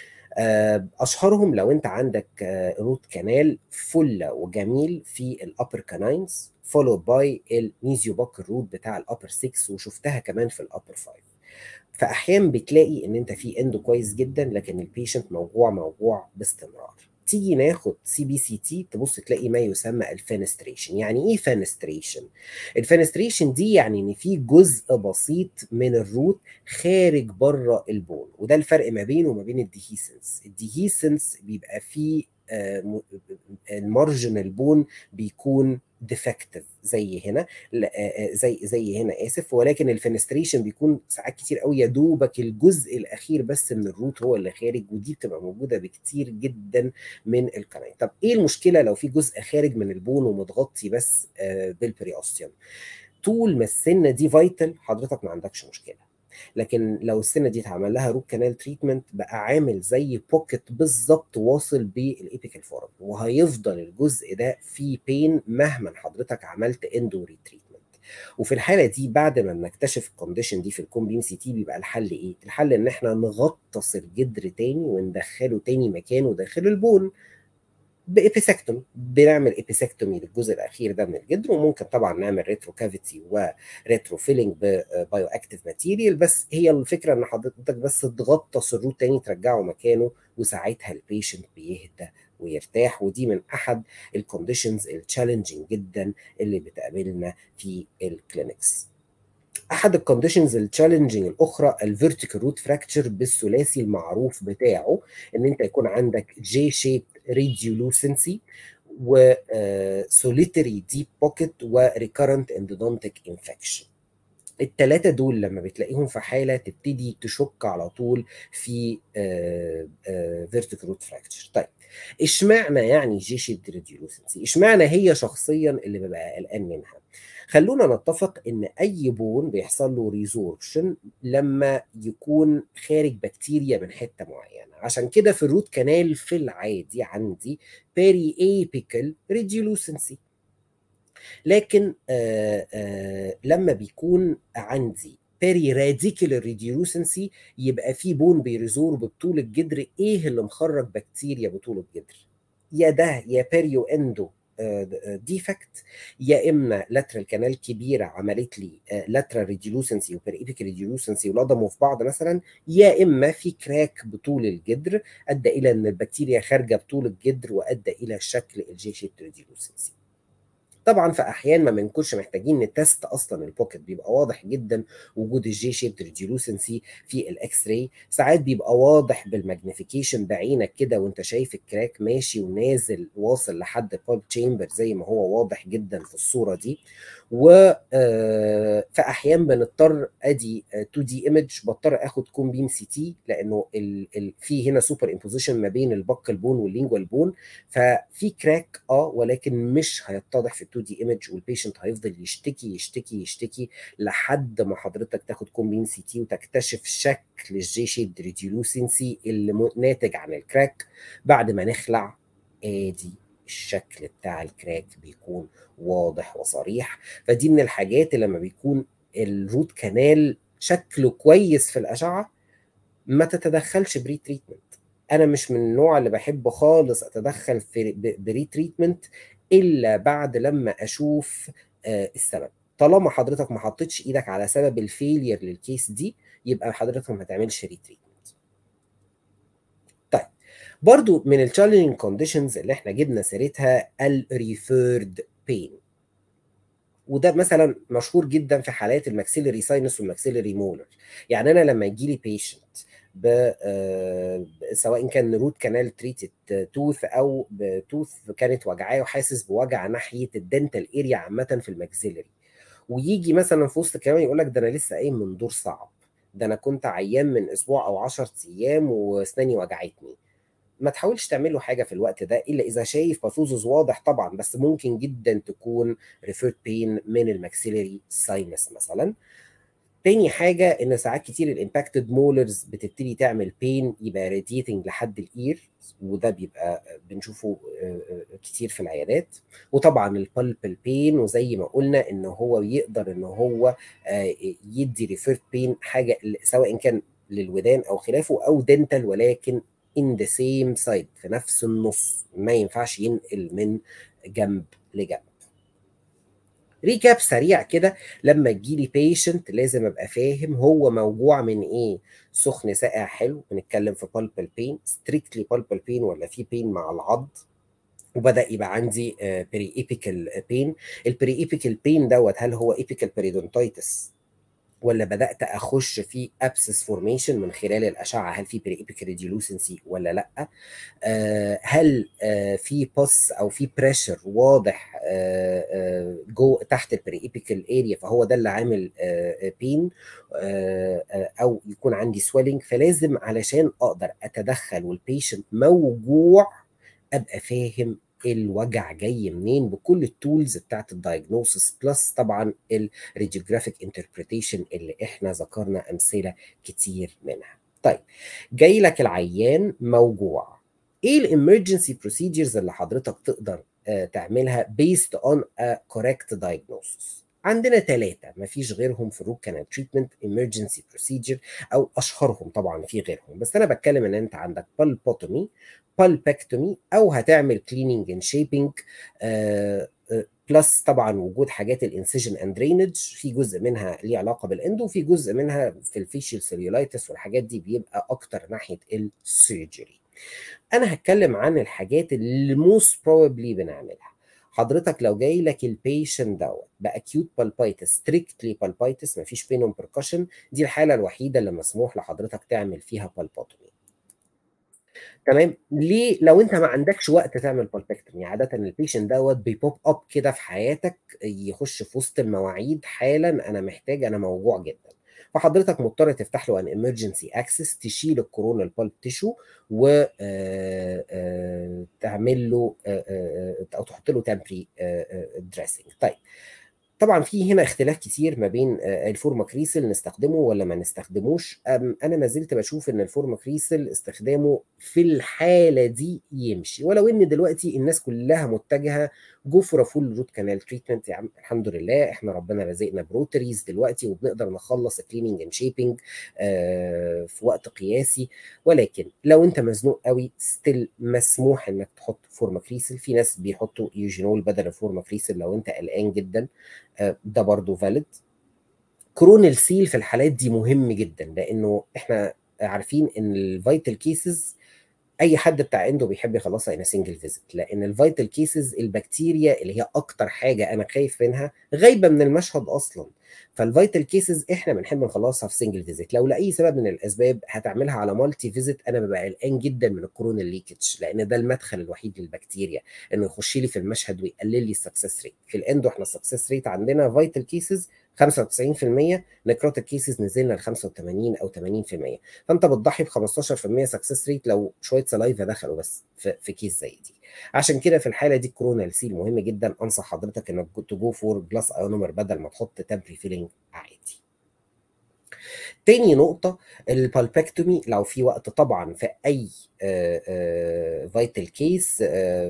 اشهرهم لو انت عندك روت كانال فله وجميل في الابر كاناينز فولو باي الميزيوباك الروت بتاع الابر ستة، وشفتها كمان في الابر خمسة. فاحيانا بتلاقي ان انت في اندو كويس جدا لكن البيشنت موجوع موجوع باستمرار. تيجي ناخد سي بي سي تي تبص تلاقي ما يسمى الفينستريشن. يعني ايه فينستريشن؟ الفينستريشن دي يعني ان في جزء بسيط من الروت خارج بره البون، وده الفرق ما بينه وما بين الديهيسنس. الديهيسنس بيبقى فيه آه المارجنال بون بيكون ديفكتيف زي هنا، زي زي هنا اسف، ولكن الفينستريشن بيكون ساعات كتير قوي يا دوبك الجزء الاخير بس من الروت هو اللي خارج، ودي بتبقى موجوده بكتير جدا من القناين. طب ايه المشكله لو في جزء خارج من البون ومتغطي بس بالبريوستيوم؟ طول ما السنه دي فايتال حضرتك ما عندكش مشكله، لكن لو السنه دي اتعمل لها روت كانال تريتمنت بقى عامل زي بوكيت بالظبط واصل بالابيكال فورم، وهيفضل الجزء ده فيه بين مهما حضرتك عملت اندو ريتريتمنت. وفي الحاله دي بعد ما بنكتشف الكونديشن دي في الكون بيم سي تي بيبقى الحل ايه؟ الحل ان احنا نغطس الجدر تاني وندخله تاني مكانه داخل البون بإبيسكتومي. بنعمل إبيسكتومي للجزء الأخير ده من الجدر، وممكن طبعا نعمل ريترو كافيتي وريترو فيلينج ببايو أكتيف ماتيريال، بس هي الفكرة إن حضرتك بس تغطس الروت تاني ترجعه مكانه، وساعتها البيشنت بيهدى ويرتاح. ودي من أحد الكونديشنز التشالنجينج جدا اللي بتقابلنا في الكلينكس. احد الكونديشنز التشالنجينج الاخرى الفيرتيكال روت فراكتشر بالثلاثي المعروف بتاعه، ان انت يكون عندك جي شيب ريديولوسنسي وسوليتري ديب بوكيت وريكارنت اندودونتيك انفكشن. الثلاثه دول لما بتلاقيهم في حاله تبتدي تشك على طول في فيرتيكال روت فراكتشر. طيب اشمعنى يعني جي شيب ريديولوسنسي؟ اشمعنى هي شخصيا اللي ببقى قلقان منها؟ خلونا نتفق ان اي بون بيحصل له ريزوربشن لما يكون خارج بكتيريا من حته معينه، عشان كده في الروت كانال في العادي عندي بيري ايبيكال ريديولوسنسي. لكن آآ آآ لما بيكون عندي بيري راديكال ريديولوسنسي يبقى في بون بيريزورب بطول الجدر. ايه اللي مخرج بكتيريا بطول الجدر؟ يا ده يا بيريو اندو ديفكت، يا اما لاترال كانال كبيره عملت لي لاترال ريديولوسنسي وبيريبيكال ريديولوسنسي ولضموا في بعض مثلا، يا اما في كراك بطول الجدر ادى الى ان البكتيريا خارجه بطول الجدر وادى الى شكل الجي شيب ريديولوسنسي. طبعا في احيان ما بنكونش محتاجين نتست اصلا البوكيت، بيبقى واضح جدا وجود الجي شيب ريديولوسنسي في الاكس راي. ساعات بيبقى واضح بالماجنيفيكيشن بعينك كده وانت شايف الكراك ماشي ونازل واصل لحد البالب تشامبر زي ما هو واضح جدا في الصوره دي. وفي احيان بنضطر ادي تو دي ايمج، بضطر اخد كون بيم سي تي لانه ال ال في هنا سوبر امبوزيشن ما بين البكال بون واللينجوال بون، ففي كراك اه ولكن مش هيتضح في التو دي ايمج، والبيشنت هيفضل يشتكي يشتكي يشتكي لحد ما حضرتك تاخد كون بيم سي تي وتكتشف شكل الجي شيب ريديولوسنسي اللي ناتج عن الكراك. بعد ما نخلع ادي الشكل بتاع الكراك بيكون واضح وصريح. فدي من الحاجات اللي لما بيكون الروت كانال شكله كويس في الاشعه ما تتدخلش بري تريتمنت. انا مش من النوع اللي بحب خالص اتدخل في بري تريتمنت الا بعد لما اشوف آه السبب. طالما حضرتك ما حطيتش ايدك على سبب الفيلير للكيس دي يبقى حضرتك ما تعملش ري تريتمنت. طيب برضو من التشالنجينج كونديشنز اللي احنا جبنا سيرتها الريفيرد بين، وده مثلا مشهور جدا في حالات الماكسيلري ساينس والماكسيلري مولر. يعني انا لما يجي لي بيشنت آه سواء كان روت كانال تريتد توث او بتوث كانت وجعاه وحاسس بوجع ناحيه الدنتال اريا عامه في الماكسيلري، ويجي مثلا في وسط كمان يقول لك ده انا لسه قايم من دور صعب، ده انا كنت عيان من اسبوع او عشرة ايام واسناني وجعتني، ما تحاولش تعمل له حاجه في الوقت ده الا اذا شايف باثوزوس واضح طبعا، بس ممكن جدا تكون ريفيرد بين من الماكسيلري ساينس مثلا. تاني حاجه ان ساعات كتير الامباكتد مولرز بتبتدي تعمل بين يبقى راديتنج لحد الاير، وده بيبقى بنشوفه كتير في العيادات. وطبعا البالبل بين، وزي ما قلنا ان هو يقدر ان هو يدي ريفيرد بين حاجه سواء كان للودان او خلافه او دنتال، ولكن in the same side في نفس النص، ما ينفعش ينقل من جنب لجنب. ريكاب سريع كده، لما تجيلي بيشنت لازم ابقى فاهم هو موجوع من ايه، سخن ساقع حلو، بنتكلم في بالبل بين ستريكتلي بالبل بين ولا في بين مع العض، وبدا يبقى عندي بري ايبيكال بين. البري ايبيكال بين دوت هل هو ايبيكال بيريدونتايتس ولا بدات اخش في ابسس فورميشن من خلال الاشعه، هل في بري ايبيكال ريديولوسنسي ولا لا، آه هل آه في بوس او في بريشر واضح جو تحت البريبيكال اريا، فهو ده اللي عامل بين، او يكون عندي سويلنج. فلازم علشان اقدر اتدخل والبيشنت موجوع ابقى فاهم الوجع جاي منين بكل التولز بتاعت الدايجنوسيس، بلس طبعا الراديوجرافيك انتربريتيشن اللي احنا ذكرنا امثله كتير منها. طيب جاي لك العيان موجوع، ايه الامرجنسي بروسيجرز اللي حضرتك تقدر uh, تعملها based on a correct diagnosis؟ عندنا ثلاثة مفيش غيرهم في الروت كانال تريتمنت emergency procedure، او اشهرهم طبعا في غيرهم، بس انا بتكلم ان انت عندك بالبوتومي، بالبكتومي، او هتعمل كليننج اند شيبنج، بلس طبعا وجود حاجات الانسيجن اند درينج، في جزء منها ليه علاقه بالاندو وفي جزء منها في الفيشيال سيلولايتس، والحاجات دي بيبقى اكتر ناحيه السيرجري. انا هتكلم عن الحاجات اللي موست بروبلي بنعملها. حضرتك لو جاي لك البيشنت دوت باكيوت بالبايتس، ستريكتلي بالبايتس مفيش بينهم بركشن، دي الحاله الوحيده اللي مسموح لحضرتك تعمل فيها بالبوتومي. تمام؟ ليه؟ لو انت ما عندكش وقت تعمل بالبكتومي، عاده البيشنت دوت بيبوب اب كده في حياتك، يخش في وسط المواعيد حالا انا محتاج، انا موجوع جدا، فحضرتك مضطر تفتح له ان امرجنسي اكسس، تشيل الكورونال بالب تيشو وتعمل له او تحط له تمبري دريسنج. طيب طبعا في هنا اختلاف كتير ما بين الفورماكريسل نستخدمه ولا ما نستخدموش. انا ما زلت بشوف ان الفورماكريسل استخدامه في الحاله دي يمشي، ولو ان دلوقتي الناس كلها متجهه جو فور فول روت كانال تريتمنت. يا عم الحمد لله احنا ربنا رزقنا بروتريز دلوقتي وبنقدر نخلص كليننج اند شيبنج في وقت قياسي، ولكن لو انت مزنوق قوي ستيل مسموح انك تحط فورماكريسل. في ناس بيحطوا يوجينول بدل الفورماكريسل لو انت قلقان جدا، ده برضو فاليد. كورونال سيل في الحالات دي مهم جدا، لانه احنا عارفين ان الفيتال كيسز اي حد بتاع اندو بيحب يخلصها ان سنجل فيزيت، لان الفيتال كيسز البكتيريا اللي هي اكتر حاجه انا خايف منها غايبه من المشهد اصلا، فالفيتال كيسز احنا بنحب نخلصها في سنجل فيزيت. لو لاي سبب من الاسباب هتعملها على مالتي فيزيت، انا ببقى قلقان جدا من الكورونال ليكج، لان ده المدخل الوحيد للبكتيريا انه يخش لي في المشهد ويقلل لي السكسس ريت. في الاندو احنا السكسس ريت عندنا فيتال كيسز خمسة وتسعين في المية، نكروتيك كيسز نزلنا ل خمسة وثمانين او ثمانين في المية، فانت بتضحي ب خمستاشر في المية سكسس ريت لو شويه سلايفا دخلوا بس في, في كيس زي دي. عشان كده في الحاله دي الكورونال سيل مهم جدا، انصح حضرتك انك تجو فور جلاس ايونومر بدل ما تحط تمبري فيلينج عادي. تاني نقطة البالبكتومي، لو في وقت طبعا في أي فيتال كيس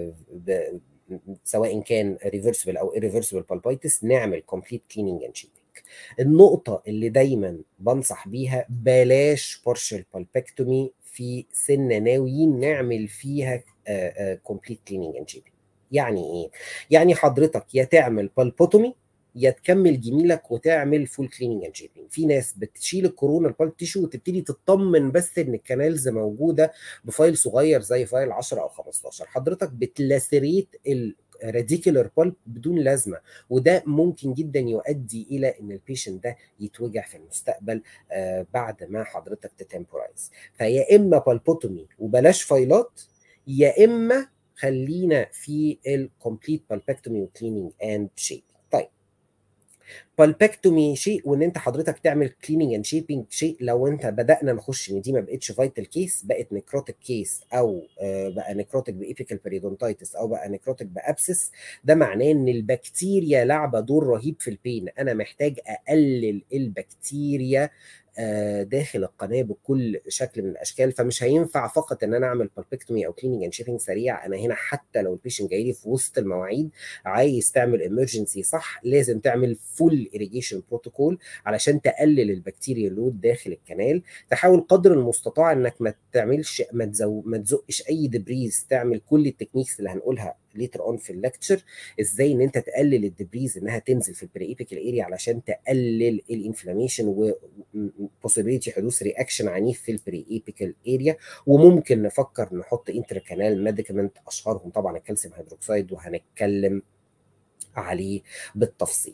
سواء كان ريفرسبل أو irreversible بالبايتس نعمل كومبليت كليننج اند شيبنج. النقطة اللي دايما بنصح بيها بلاش بارشل بالبكتومي في سن ناويين نعمل فيها كومبليت كليننج اند شيبنج. يعني ايه؟ يعني حضرتك يا تعمل بالبوتومي يا تكمل جميلك وتعمل فول كليننج اند شيبنج. في ناس بتشيل الكورونا البالب تيشو وتبتدي تطمن بس ان الكنالز موجوده بفايل صغير زي فايل عشرة او خمستاشر، حضرتك بتلاسريت الراديكولار بالب بدون لازمه، وده ممكن جدا يؤدي الى ان البيشنت ده يتوجع في المستقبل آه بعد ما حضرتك تتمبورايز. فيا اما بالبوتومي وبلاش فايلات، يا اما خلينا في الكومبليت بالبكتومي وكليننج اند شيبنج. طيب بالبكتومي شيء، وان انت حضرتك تعمل كليننج اند شيبنج شيء. لو انت بدانا نخش ان دي ما بقتش فايتال كيس، بقت نيكروتيك كيس، او بقى نيكروتيك بايبيكال بيريدونتايتس، او بقى نيكروتيك بابسس، ده معناه ان البكتيريا لعبه دور رهيب في البين. انا محتاج اقلل البكتيريا داخل القناه بكل شكل من الاشكال، فمش هينفع فقط ان انا اعمل بالبكتومي او كليننج اند شيبنج سريع. انا هنا حتى لو البيشنت جاي لي في وسط المواعيد عايز تعمل امرجنسي صح، لازم تعمل فول irrigation بروتوكول علشان تقلل البكتيريا لود داخل الكنال. تحاول قدر المستطاع انك ما تعملش ما تزو ما تزقش اي دبريز، تعمل كل التكنيكس اللي هنقولها ليتر اون في الليكتشر، ازاي ان انت تقلل الدبريز انها تنزل في البريبيكال اريا علشان تقلل الانفلاميشن و possibility حدوث رياكشن عنيف في البريبيكال اريا. وممكن نفكر نحط انتركانال ميديكامنت، اشهرهم طبعا الكالسيوم هيدروكسيد وهنتكلم عليه بالتفصيل.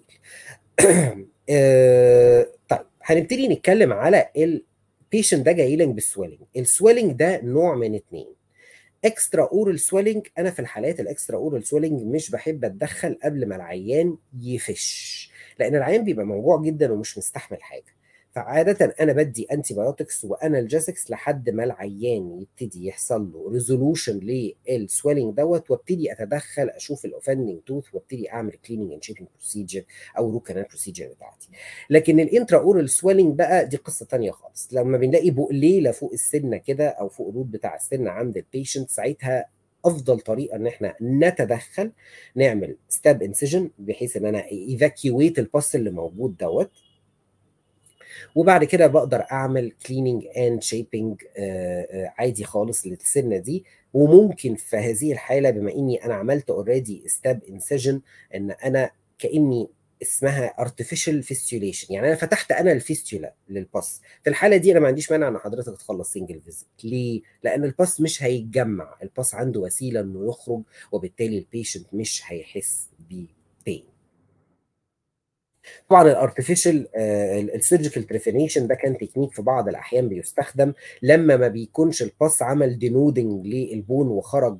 طيب هنبتدي نتكلم على البيشنت ده جاي لك بالسويلنج. السويلنج ده نوع من اتنين، اكسترا اورال سويلنج، انا في الحالات الاكسترا اورال سويلنج مش بحب اتدخل قبل ما العيان يفش، لان العيان بيبقى موجوع جدا ومش مستحمل حاجه. فعاده انا بدي انتي بايوتكس وانالجيسكس لحد ما العيان يبتدي يحصل له ريزولوشن للسويلنج دوت، وابتدي اتدخل اشوف الاوفندنج توث وابتدي اعمل كليننج اند شيبنج بروسيجر او روت كانال بروسيجر بتاعتي. لكن الانترا اورال سويلنج بقى دي قصه ثانيه خالص. لما بنلاقي بقليله فوق السنه كده او فوق الروت بتاع السنه عند البيشنت، ساعتها افضل طريقه ان احنا نتدخل نعمل ستاب انسيجن بحيث ان انا ايفاكيويت الباس اللي موجود دوت، وبعد كده بقدر اعمل كليننج اند شيبنج عادي خالص للسنه دي. وممكن في هذه الحاله بما اني انا عملت اوريدي ستاب انسيجن ان انا كاني اسمها artificial fistulation، يعني انا فتحت انا الفيستولا للباس. في الحاله دي انا ما عنديش مانع ان حضرتك تخلص سنجل فيزيت. ليه؟ لان الباس مش هيتجمع، الباس عنده وسيله انه يخرج، وبالتالي البيشنت مش هيحس ببين. طبعا الارتفيشال السيرجيكال تريفينيشن ده كان تكنيك في بعض الاحيان بيستخدم لما ما بيكونش الباس عمل دينودنج للبون وخرج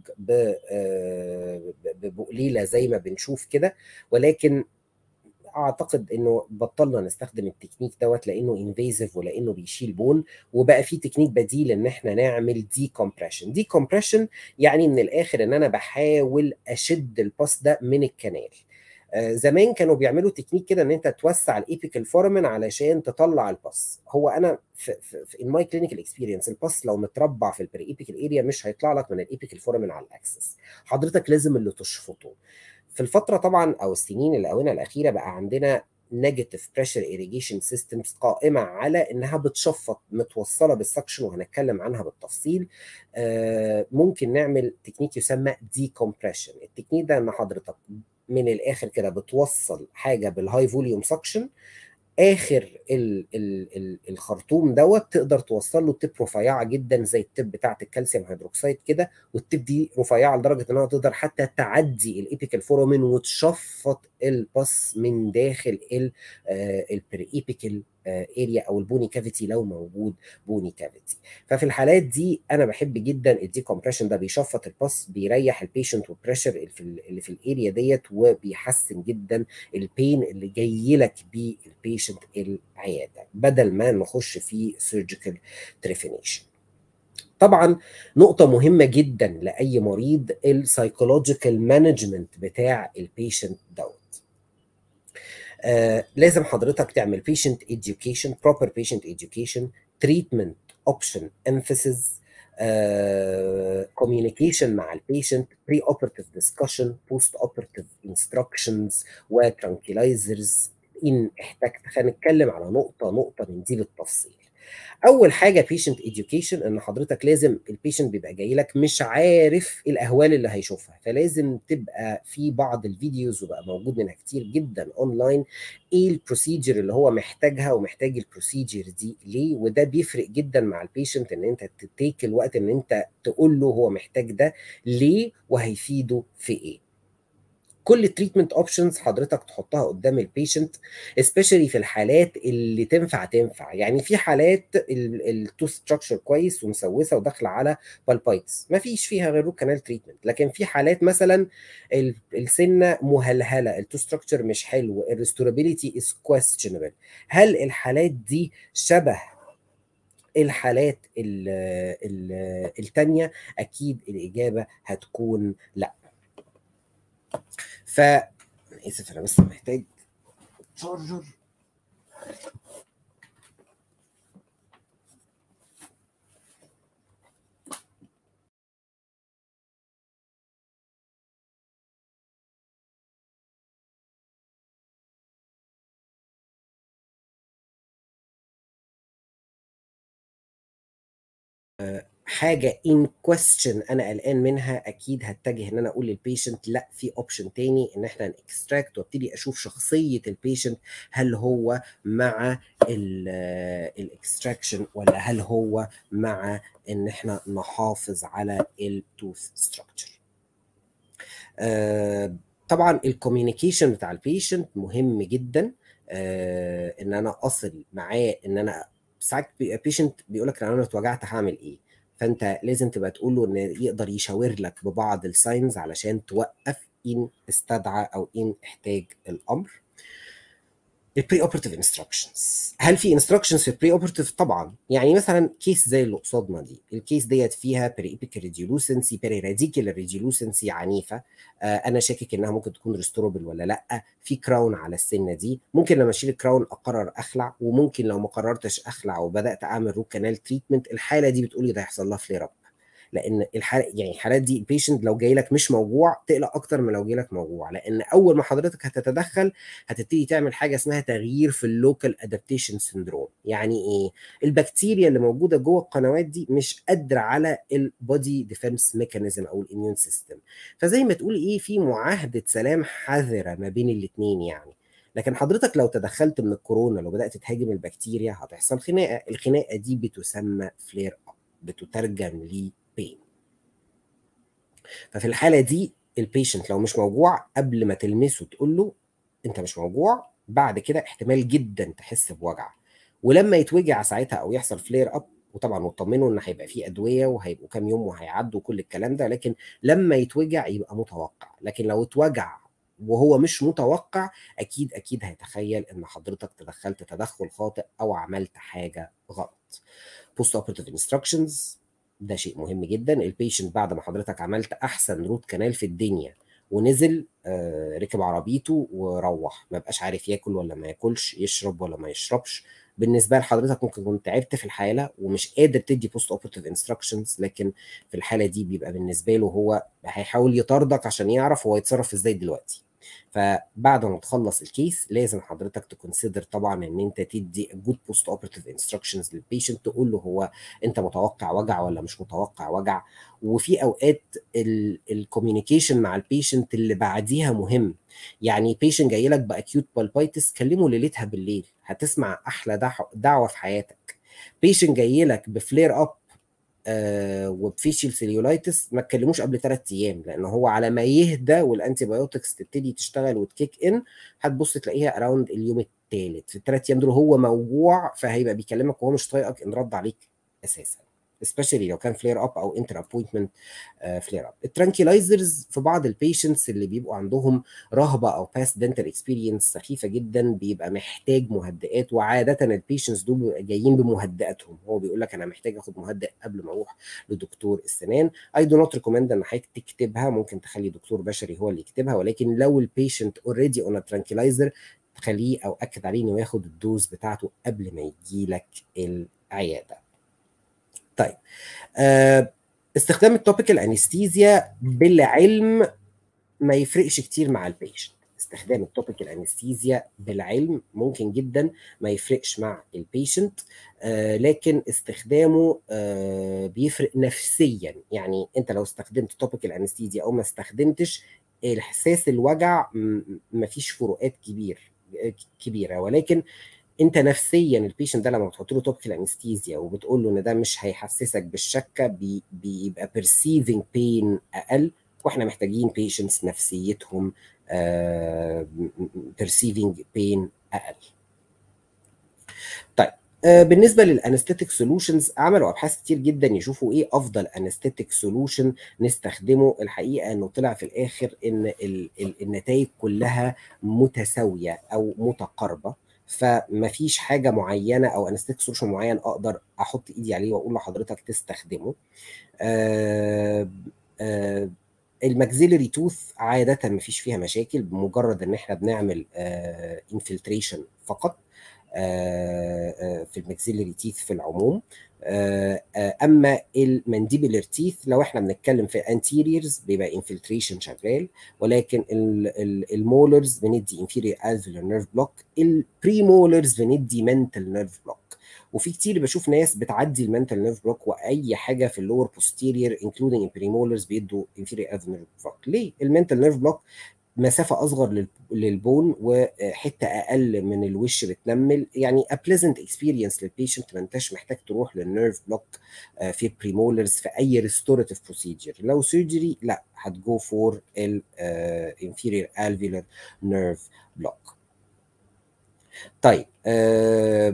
ببقليله زي ما بنشوف كده، ولكن اعتقد انه بطلنا نستخدم التكنيك دوت لانه انفيزيف ولانه بيشيل بون، وبقى في تكنيك بديل ان احنا نعمل دي كومبريشن. دي كومبريشن يعني من الاخر ان انا بحاول اشد الباس ده من الكنال. زمان كانوا بيعملوا تكنيك كده ان انت توسع الايبيكال فورمن علشان تطلع الباس. هو انا في في ان ماي كلينيكال اكسبيرينس الباس لو متربع في البري ايبيكال اريا مش هيطلع لك من الايبيكال فورمن على الاكسس، حضرتك لازم اللي تشفطه. في الفتره طبعا او السنين الاونه الاخيره بقى عندنا نيجاتيف بريشر ايريجيشن سيستمز قائمه على انها بتشفط متوصله بالسكشن، وهنتكلم عنها بالتفصيل. آه ممكن نعمل تكنيك يسمى دي كومبريشن. التكنيك ده ان حضرتك من الاخر كده بتوصل حاجه بالهاي فوليوم سكشن، اخر ال ال ال الخرطوم دوت تقدر توصل له تيب رفيعه جدا زي التيب بتاعه الكالسيوم هيدروكسيد كده، والتيب دي رفيعه لدرجه انها تقدر حتى تعدي الايبيكال فورامين وتشفط الباس من داخل البري ايبيكال اريا او البوني كافيتي لو موجود بوني كافيتي. ففي الحالات دي انا بحب جدا الدي كومبريشن ده، بيشفط الباس، بيريح البيشنت والبريشر اللي في الاريا ديت، وبيحسن جدا البين اللي جاي لك بيه البيشنت العياده بدل ما نخش في سيرجيكال تريفينيشن. طبعا نقطة مهمة جدا لأي مريض السايكولوجيكال مانجمنت بتاع البيشنت دوت. آه لازم حضرتك تعمل patient education, proper patient education, treatment option emphasis, آه communication مع البيشنت, pre-operative discussion, post-operative instructions و tranquilizers إن احتجت. هنتكلم على نقطة نقطة من دي بالتفصيل. اول حاجه بيشنت اديوكيشن، ان حضرتك لازم البيشنت بيبقى جاي لك مش عارف الاهوال اللي هيشوفها، فلازم تبقى في بعض الفيديوز وبقى موجود منها كتير جدا اونلاين ايه البروسيجر اللي هو محتاجها ومحتاج البروسيجر دي ليه. وده بيفرق جدا مع البيشنت ان انت تتيك الوقت ان انت تقول له هو محتاج ده ليه وهيفيده في ايه. كل التريتمنت اوبشنز حضرتك تحطها قدام البيشنت، سبيشالي في الحالات اللي تنفع تنفع يعني في حالات التو ستراكشر كويس ومسوسه وداخله على بالبايتس ما فيش فيها غير روت كانال تريتمنت، لكن في حالات مثلا السنه مهلهله، التو ستراكشر مش حلو، الريستورابيلتي از كويستشنبل. هل الحالات دي شبه الحالات ال ال التانية؟ اكيد الاجابه هتكون لا. ف اسف انا بس محتاج تشارجر. حاجه ان كويستشن انا قلقان منها، اكيد هتجه ان انا اقول للبيشنت لا في اوبشن تاني ان احنا نكستراكت، وابتدي اشوف شخصيه البيشنت هل هو مع الاكستراكشن ولا هل هو مع ان احنا نحافظ على التوث ستراكشر. آه طبعا الكوميونيكيشن بتاع البيشنت مهم جدا، آه ان انا اصل معاه، ان انا ساعات بيشنت بيقول لك انا اتوجعت هعمل ايه، فانت لازم تبقى تقول له ان يقدر يشاور لك ببعض الساينز علشان توقف ان استدعى او ان احتاج الامر. البري اوبرتيف انستراكشنز، هل في انستراكشنز في البري اوبرتيف؟ طبعا. يعني مثلا كيس زي اللي قصادنا دي، الكيس ديت فيها بري ايبيك ريديولوسنسي، بري راديكال ريديولوسنسي عنيفه، آه انا شاكك انها ممكن تكون ريستوربل ولا لا، في كراون على السنه دي، ممكن لما اشيل الكراون اقرر اخلع، وممكن لو ما قررتش اخلع وبدات اعمل روت كانال تريتمنت، الحاله دي بتقولي ده هيحصل لها فلير اب. لان الحالة يعني الحالات دي البيشنت لو جاي لك مش موجوع تقلق اكتر من لو جاي لك موجوع، لان اول ما حضرتك هتتدخل هتبتدي تعمل حاجه اسمها تغيير في اللوكال ادابتيشن سيندروم. يعني ايه؟ البكتيريا اللي موجوده جوه القنوات دي مش قادره على البودي ديفنس ميكانيزم او الاميون سيستم، فزي ما تقول ايه، في معاهده سلام حذره ما بين الاثنين يعني. لكن حضرتك لو تدخلت من الكورونا، لو بدات تهاجم البكتيريا هتحصل خناقه، الخناقه دي بتسمى فلير اب، بتترجم ل بين. ففي الحاله دي البيشنت لو مش موجوع قبل ما تلمسه تقول له انت مش موجوع، بعد كده احتمال جدا تحس بوجع، ولما يتوجع ساعتها او يحصل فلير اب، وطبعا مطمنه ان هيبقى فيه ادويه وهيبقوا كام يوم وهيعدوا كل الكلام ده، لكن لما يتوجع يبقى متوقع. لكن لو اتوجع وهو مش متوقع، اكيد اكيد هيتخيل ان حضرتك تدخلت تدخل خاطئ او عملت حاجه غلط. بوست اوبرتيف انستراكشنز ده شيء مهم جدا. البيشنت بعد ما حضرتك عملت احسن روت كانال في الدنيا ونزل آه ركب عربيته وروح، ما بقاش عارف ياكل ولا ما ياكلش، يشرب ولا ما يشربش، بالنسبه لحضرتك ممكن تكون تعبت في الحاله ومش قادر تدي بوست اوبرتيف انستراكشنز، لكن في الحاله دي بيبقى بالنسبه له هو هيحاول يطاردك عشان يعرف هو يتصرف ازاي دلوقتي. فبعد ما تخلص الكيس لازم حضرتك تكونسيدر طبعا ان انت تدي جود بوست اوبرتيف انستراكشنز للبيشنت، تقول له هو انت متوقع وجع ولا مش متوقع وجع. وفي اوقات الكوميونيكيشن مع البيشنت اللي بعديها مهم. يعني بيشنت جاي لك باكيوت بالبايتس، كلمه ليلتها بالليل، هتسمع احلى دعوه في حياتك. بيشنت جاي لك بفلير اب آه وبفيشيال سيليولايتس، ما تكلموش قبل ثلاث ايام، لان هو على ما يهدى والانتي بايوتكس تبتدي تشتغل وتكيك ان، هتبص تلاقيها اراوند اليوم الثالث. في الثلاث ايام دول هو موجوع، فهيبقى بيكلمك وهو مش طايقك ان رد عليك اساسا، especially لو كان فلير اب او انتر ابوينتمنت فلير اب. الترانكيلايزرز في بعض البيشنتس اللي بيبقوا عندهم رهبه او باست دنتال اكسبيرينس سخيفه جدا بيبقى محتاج مهدئات، وعاده البيشنتس دول بيبقوا جايين بمهدئاتهم، هو بيقول لك انا محتاج اخد مهدئ قبل ما اروح لدكتور السنان. اي دو نوت ريكومند ان حضرتك تكتبها، ممكن تخلي دكتور بشري هو اللي يكتبها، ولكن لو البيشنت اوريدي اون ترانكيلايزر تخليه او اكد عليه انه ياخد الدوز بتاعته قبل ما يجي لك العياده. طيب آه استخدام التوبيكال انستيزيا بالعلم ما يفرقش كتير مع البيشنت. استخدام التوبيكال انستيزيا بالعلم ممكن جدا ما يفرقش مع البيشنت، آه لكن استخدامه آه بيفرق نفسيا. يعني انت لو استخدمت توبيكال انستيزيا او ما استخدمتش، احساس الوجع مفيش فروقات كبير كبيره، ولكن انت نفسيا البيشنت ده لما بتحط له توبيكال انستيزيا وبتقول له ان ده مش هيحسسك بالشكه، بي بيبقى perceiving pain اقل، واحنا محتاجين بيشنتس نفسيتهم uh, perceiving pain اقل. طيب آه بالنسبه للانستيتيك سولوشنز، عملوا ابحاث كتير جدا يشوفوا ايه افضل انستيتيك سولوشن نستخدمه. الحقيقه انه طلع في الاخر ان ال ال النتائج كلها متساويه او متقاربه، فما فيش حاجه معينه او انستيك سولوشن معين اقدر احط ايدي عليه واقول لحضرتك تستخدمه. آه آه الماكسيلري توث عاده ما فيش فيها مشاكل، بمجرد ان احنا بنعمل آه انفلتريشن فقط آه آه في الماكسيلري تيث في العموم. آه اما المانديبولر تيث لو احنا بنتكلم في انتيريرز بيبقى انفلتريشن شغال، ولكن المولرز بندي انفيريور الفيولار نيرف بلوك، البريمولرز بندي منتال نيرف بلوك. وفي كتير بشوف ناس بتعدي المنتال نيرف بلوك واي حاجه في اللور بوستيريور انكلودينج البريمولرز بيدوا انفيريور الفيولار نيرف بلوك. ليه؟ المنتال نيرف بلوك مسافه اصغر للبون وحته اقل من الوش بتنمل، يعني a pleasant experience للبيشنت، ما انتش محتاج تروح للنيرف بلوك في بريمولرز في اي ريستوراتيف بروسيجر. لو سيرجري لا، هتجو فور الانفيريور الفيولار نيرف بلوك. طيب آه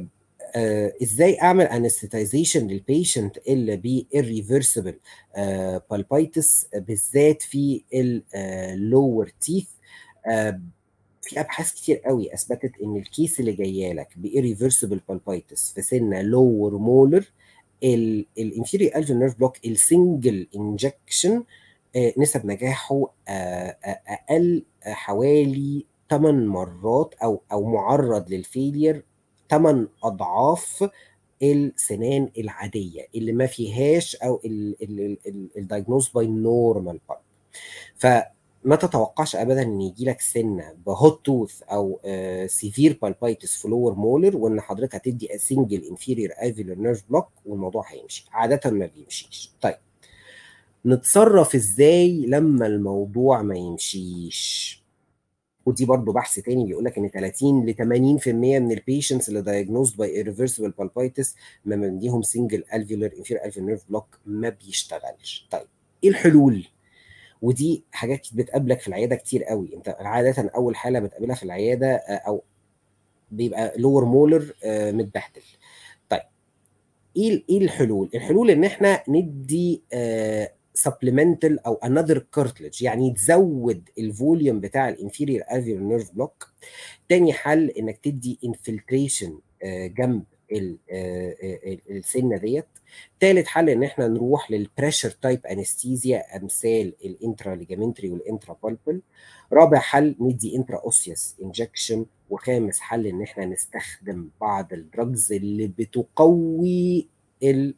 آه ازاي اعمل انستيزيشن للبيشنت اللي ب irreversible آه بالبايتس بالذات في اللور تيث. آه في ابحاث كتير قوي اثبتت ان الكيس اللي جايه لك ب irreversible بالبايتس في سنه لور مولر، الانفيريور الفيولار نيرف بلوك السنجل انجكشن نسب نجاحه آه اقل حوالي ثمان مرات او او معرض للفيلير ثمان اضعاف السنان العاديه اللي ما فيهاش او الدايجنوز باي نورمال بالب. فما تتوقعش ابدا ان يجي لك سنه بهوت توث او سيفير بالبايتس في لور مولر وان حضرتك هتدي سنجل انفيريور الفيولار نيرف بلوك والموضوع هيمشي. عاده ما بيمشيش. طيب نتصرف ازاي لما الموضوع ما يمشيش؟ ودي برضو بحث تاني بيقول لك ان ثلاثين ل ثمانين في المية من البيشنتس اللي diagnosed by irreversible بالبايتس ما مديهم single alveolar inferior alveolar nerve block ما بيشتغلش. طيب ايه الحلول؟ ودي حاجات بتقابلك في العياده كتير قوي. انت عاده اول حاله بتقابلها في العياده او بيبقى لور مولر متبهدل. طيب ايه ايه الحلول؟ الحلول ان احنا ندي سبلمنتال او انذر كارتلج، يعني تزود الفوليوم بتاع الانفيريور الفيولار نيرف بلوك. تاني حل انك تدي انفلتريشن جنب السنه ديت. تالت حل ان احنا نروح للبريشر تايب انستيزيا امثال الانترا ليجامنتري والانترا بالبل. رابع حل ندي انترا اوسيوس انجكشن. وخامس حل ان احنا نستخدم بعض الدراجز اللي بتقوي ال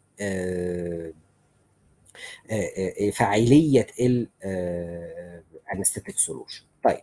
فاعليه الانستيتيك سولوشن. طيب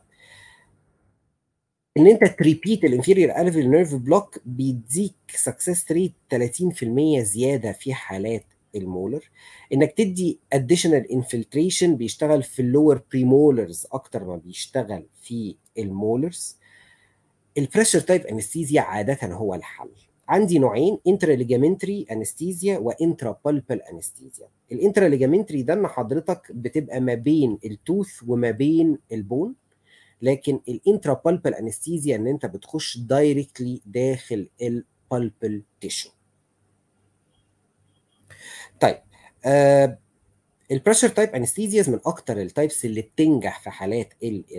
ان انت تريبيت الانفيريور الفيولار نيرف بلوك بيديك سكسس ريت ثلاثين في المية زياده في حالات المولر. انك تدي اديشنال انفلتريشن بيشتغل في اللور بريمولرز اكتر ما بيشتغل في المولرز. البريشر تايب انستيزيا عاده هو الحل. عندي نوعين، انترا ليجامنتري انستيزيا وانترا بالبل انستيزيا. الانترا ليجامنتري ده ان حضرتك بتبقى ما بين التوث وما بين البون، لكن الانترا بالبل انستيزيا ان انت بتخش دايركتلي داخل البالبل تيشو. طيب آه البريشر تايب انستيزياز من اكتر التايبس اللي بتنجح في حالات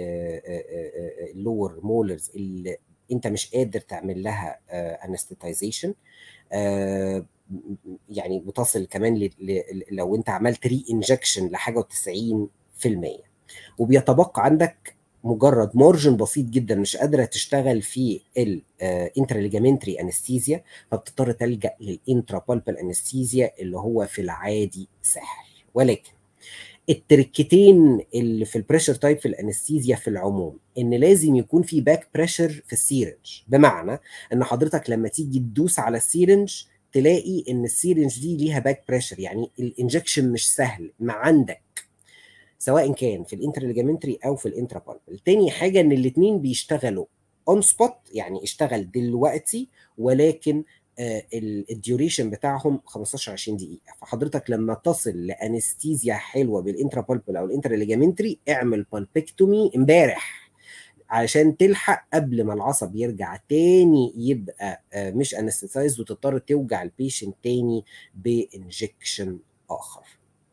اللور مولرز اللي انت مش قادر تعمل لها انستيتايزيشن. آه يعني بتصل كمان ل... ل... لو انت عملت ري انجكشن لحاجه تسعين في المية وبيتبقى عندك مجرد مارجن بسيط جدا مش قادره تشتغل في الانترا ليجامنتري انستيزيا، فبتضطر تلجا للانترا بالبل انستيزيا اللي هو في العادي سهل. ولكن التركتين اللي في البريشر تايب في الانستيزيا في العموم ان لازم يكون في باك بريشر في السيرنج، بمعنى ان حضرتك لما تيجي تدوس على السيرنج تلاقي ان السيرنج دي ليها باك بريشر، يعني الانجكشن مش سهل ما عندك سواء كان في الانترا ليجامنتري او في الانترا بالبل. تاني حاجه ان الاثنين بيشتغلوا اون سبوت، يعني اشتغل دلوقتي ولكن الديوريشن بتاعهم خمستاشر عشرين دقيقه. فحضرتك لما تصل لانستيزيا حلوه بالانترا بالبل او الانترا ليجامنتري اعمل بالبكتومي امبارح علشان تلحق قبل ما العصب يرجع تاني يبقى مش انستيزايز وتضطر توجع البيشنت تاني بانجكشن اخر.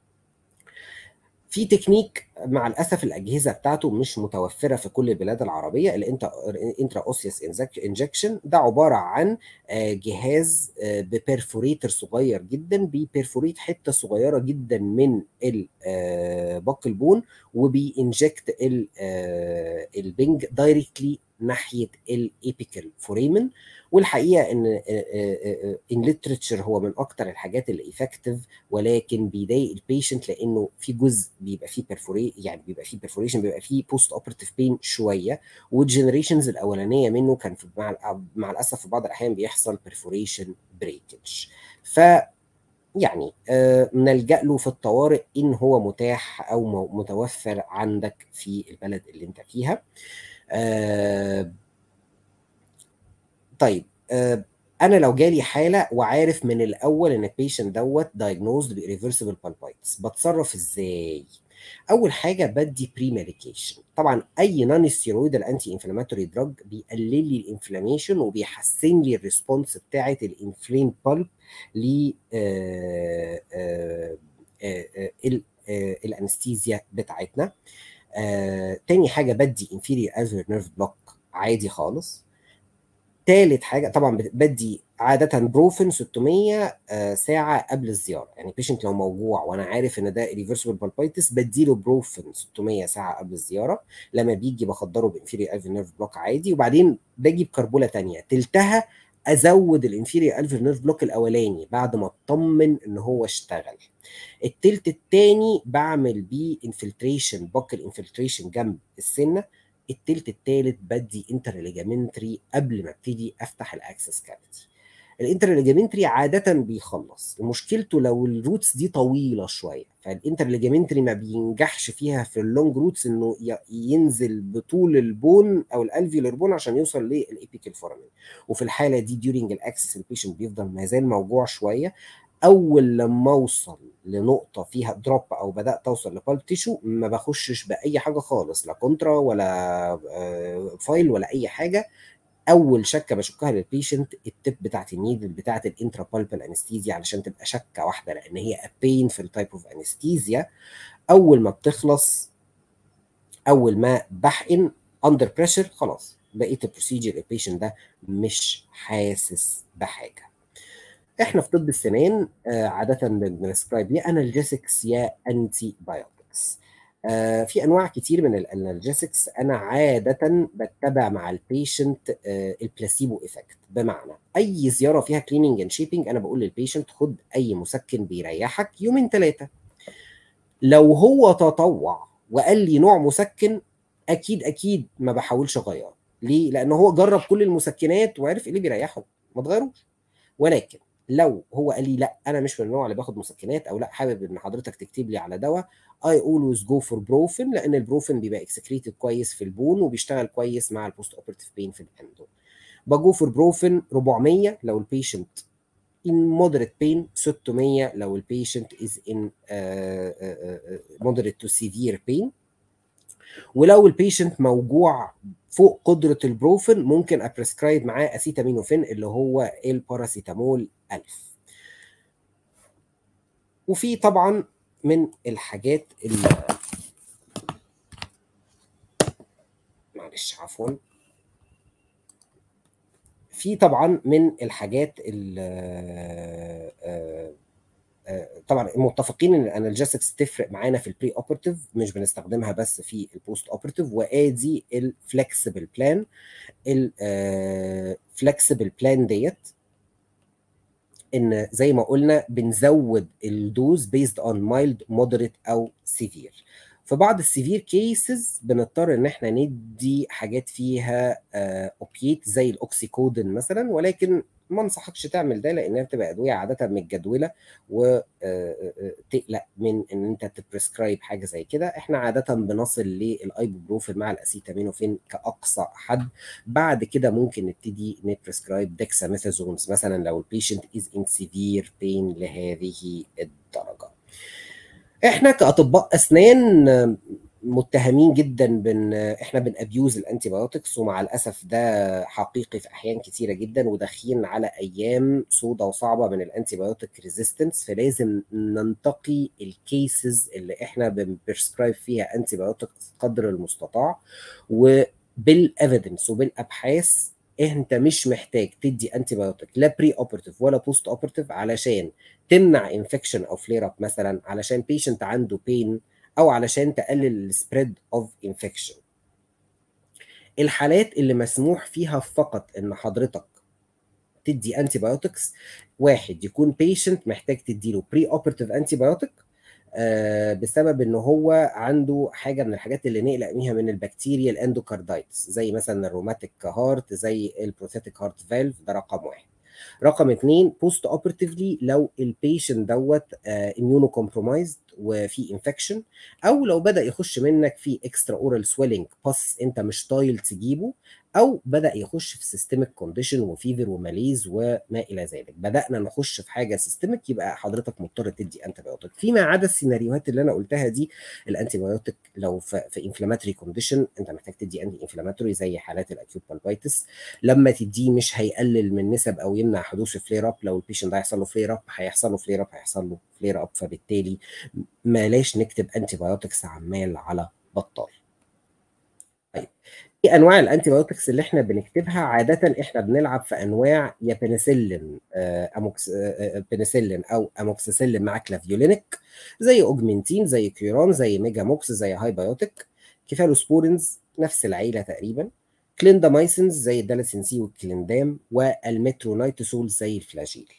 في تكنيك مع الاسف الاجهزه بتاعته مش متوفره في كل البلاد العربيه، الانترا اوسيوس انجكشن. ده عباره عن جهاز ببرفوريتر صغير جدا بيبرفوريت حته صغيره جدا من باق البون وبينجكت البنج دايركتلي ناحيه الابيكال فوريمن. والحقيقه ان ان ليترتشر هو من اكتر الحاجات اللي افكتيف، ولكن بيضايق البيشنت لانه في جزء بيبقى فيه برفوري يعني بيبقى فيه برفوريشن بيبقى فيه بوست اوبرتيف بين شويه، والجنريشنز الاولانيه منه كان في مع, مع الاسف في بعض الاحيان بيحصل برفوريشن بريكج. ف يعني آه نلجأ له في الطوارئ ان هو متاح او متوفر عندك في البلد اللي انت فيها. آه طيب آه انا لو جالي حاله وعارف من الاول ان البيشنت دوت دايجنوزد بإيريفرسبل بالبايتس بتصرف ازاي؟ اول حاجه بدي بري ميديكيشن. طبعا اي نون ستيرويدال انتي انفلاماتوري دراج بيقلل لي الانفلاميشن وبيحسن لي الريسبونس بتاعه الانفلين بالب ل الانستيزيا بتاعتنا. آه، تاني حاجه بدي انفيريور الفير نيرف بلوك عادي خالص. تالت حاجه طبعا بدي عاده بروفن ستمية آه ساعه قبل الزياره، يعني بيشنت لو موجوع وانا عارف ان ده ريفرسبل بالبايتس بديله بروفن ستمية ساعه قبل الزياره. لما بيجي بخدره بانفيريور الفير نيرف بلوك عادي، وبعدين باجي بكربوله تانية تلتها ازود الانفيريور الفير نيرف بلوك الاولاني بعد ما اطمن ان هو اشتغل. التلت التاني بعمل بيه انفلتريشن، بوكل انفلتريشن جنب السنه. التلت التالت بدي انترليجامنتري قبل ما ابتدي افتح الاكسس كافيتي. الانترليجامنتري عاده بيخلص، مشكلته لو الروتس دي طويله شويه، فالانترليجامنتري ما بينجحش فيها في اللونج روتس انه ينزل بطول البون او الالفيولار بون عشان يوصل للابيكال فورامين. وفي الحاله دي ديورنج الاكسس البيشنت بيفضل ما زال موجوع شويه. اول لما اوصل لنقطه فيها دروب او بدات اوصل لبالب تيشو ما بخشش باي حاجه خالص، لا كونترا ولا فايل ولا اي حاجه. اول شكه بشكها للبيشنت التب بتاعت النيدل بتاعت الانترا بالبال انستيزيا علشان تبقى شكه واحده، لان هي بين في التايب اوف انستيزيا. اول ما بتخلص، اول ما بحقن اندر بريشر، خلاص بقيت البروسيجر البيشنت ده مش حاسس بحاجه. احنا في طب السنان آه عاده بنسكرايب يا انالجيسكس يا انتي بايوتكس. آه في انواع كتير من الانالجيسكس. انا عاده بتبع مع البيشنت آه البلاسيبو افكت، بمعنى اي زياره فيها كليننج اند شيبنج انا بقول للبيشنت خد اي مسكن بيريحك يومين ثلاثه. لو هو تطوع وقال لي نوع مسكن اكيد اكيد ما بحاولش اغيره. ليه؟ لان هو جرب كل المسكنات وعرف ايه اللي بيريحه، ما تغيروش. ولكن لو هو قال لي لا انا مش من النوع اللي باخد مسكنات، او لا حابب ان حضرتك تكتب لي على دواء، اي اولويز جو فور بروفن، لان البروفن بيبقى اكسكريتد كويس في البون وبيشتغل كويس مع البوست اوبرتيف بين في الاندو. بجو فور بروفن أربعمية لو البيشنت in moderate pain، ستمية لو البيشنت is in uh, uh, moderate to severe pain. ولو البيشنت موجوع فوق قدرة البروفن ممكن ابريسكرايب معاه اسيتامينوفين اللي هو الباراسيتامول ألف. وفي طبعا من الحاجات اللي معلش عفوا في طبعا من الحاجات اللي طبعا متفقين ان الانالجيسكس تفرق معانا في البري اوبرتيف، مش بنستخدمها بس في البوست اوبرتيف. وادي الفلكسبل بلان. الفلكسبل بلان ديت ان زي ما قلنا بنزود الدوز بيزد اون مايلد مودريت او سيفير. في بعض السيفير كيسز بنضطر ان احنا ندي حاجات فيها اوبيات زي الاوكسيكودين مثلا، ولكن ما انصحكش تعمل ده لانها بتبقى ادويه عاده متجدوله وتقلق من ان انت تبريسكرايب حاجه زي كده. احنا عاده بنصل للايبوبروفين مع الاسيتامينوفين كاقصى حد. بعد كده ممكن نبتدي نبريسكرايب ديكساميثازونز مثلا لو البيشنت از ان سيفير بين لهذه الدرجه. احنا كاطباء اسنان متهمين جدا بان احنا بنابيوز الانتي بايوتكس، ومع الاسف ده حقيقي في احيان كتيره جدا، وداخلين على ايام سودة وصعبه من الانتي بايوتك ريزيستنس. فلازم ننتقي الكيسز اللي احنا بنبرسكرايب فيها انتي بايوتكس قدر المستطاع، وبالافيدنس وبالابحاث انت مش محتاج تدي انتي بايوتك لا بري اوبرتيف ولا بوست اوبرتيف علشان تمنع انفكشن او فلير اب مثلا، علشان بيشنت عنده بين، او علشان تقلل السبريد اوف انفكشن. الحالات اللي مسموح فيها فقط ان حضرتك تدي انتي بايوتكس، واحد يكون بيشنت محتاج تديله بري اوبرتيف انتي بايوتك آه بسبب ان هو عنده حاجه من الحاجات اللي نقلق بيها من البكتيريا الاندوكاردايتس، زي مثلا الروماتيك هارت، زي البروثيتيك هارت فالف. ده رقم واحد. رقم اتنين بوست اوبرتيفلي لو البيشنت دوت اميونو كومبرومايزد وفي انفكشن، او لو بدا يخش منك في اكسترا اورال سويلنج باس انت مش طايل تجيبه، او بدا يخش في سيستميك كونديشن وفيفر وماليز وما الى ذلك. بدانا نخش في حاجه سيستميك، يبقى حضرتك مضطر تدي انتي بايوتيك. فيما عدا السيناريوهات اللي انا قلتها دي، الانتي بايوتيك لو في, في انفلاماتوري كونديشن انت محتاج تدي انتي انفلاماتوري زي حالات الاكيوت بالبايتس، لما تديه مش هيقلل من نسب او يمنع حدوث فلير اب. لو البيشنت ده هيحصل له فلير اب هيحصل له فلير اب هيحصل له فلير اب، فبالتالي مالاش نكتب انتي بايوتكس عمال على بطال. طيب في انواع الانتي بايوتكس اللي احنا بنكتبها عاده احنا بنلعب في انواع يا بنسلين اموكس بنسلين او اموكسيسيلين مع كلافيولينيك، زي اوجمنتين زي كيوران زي ميجاموكس زي هاي بايوتيك، كيفالوسبورينز نفس العيله تقريبا، كليندامايسينز زي الدالاسين سي والكليندام، والمترونيتسول زي الفلاجيل.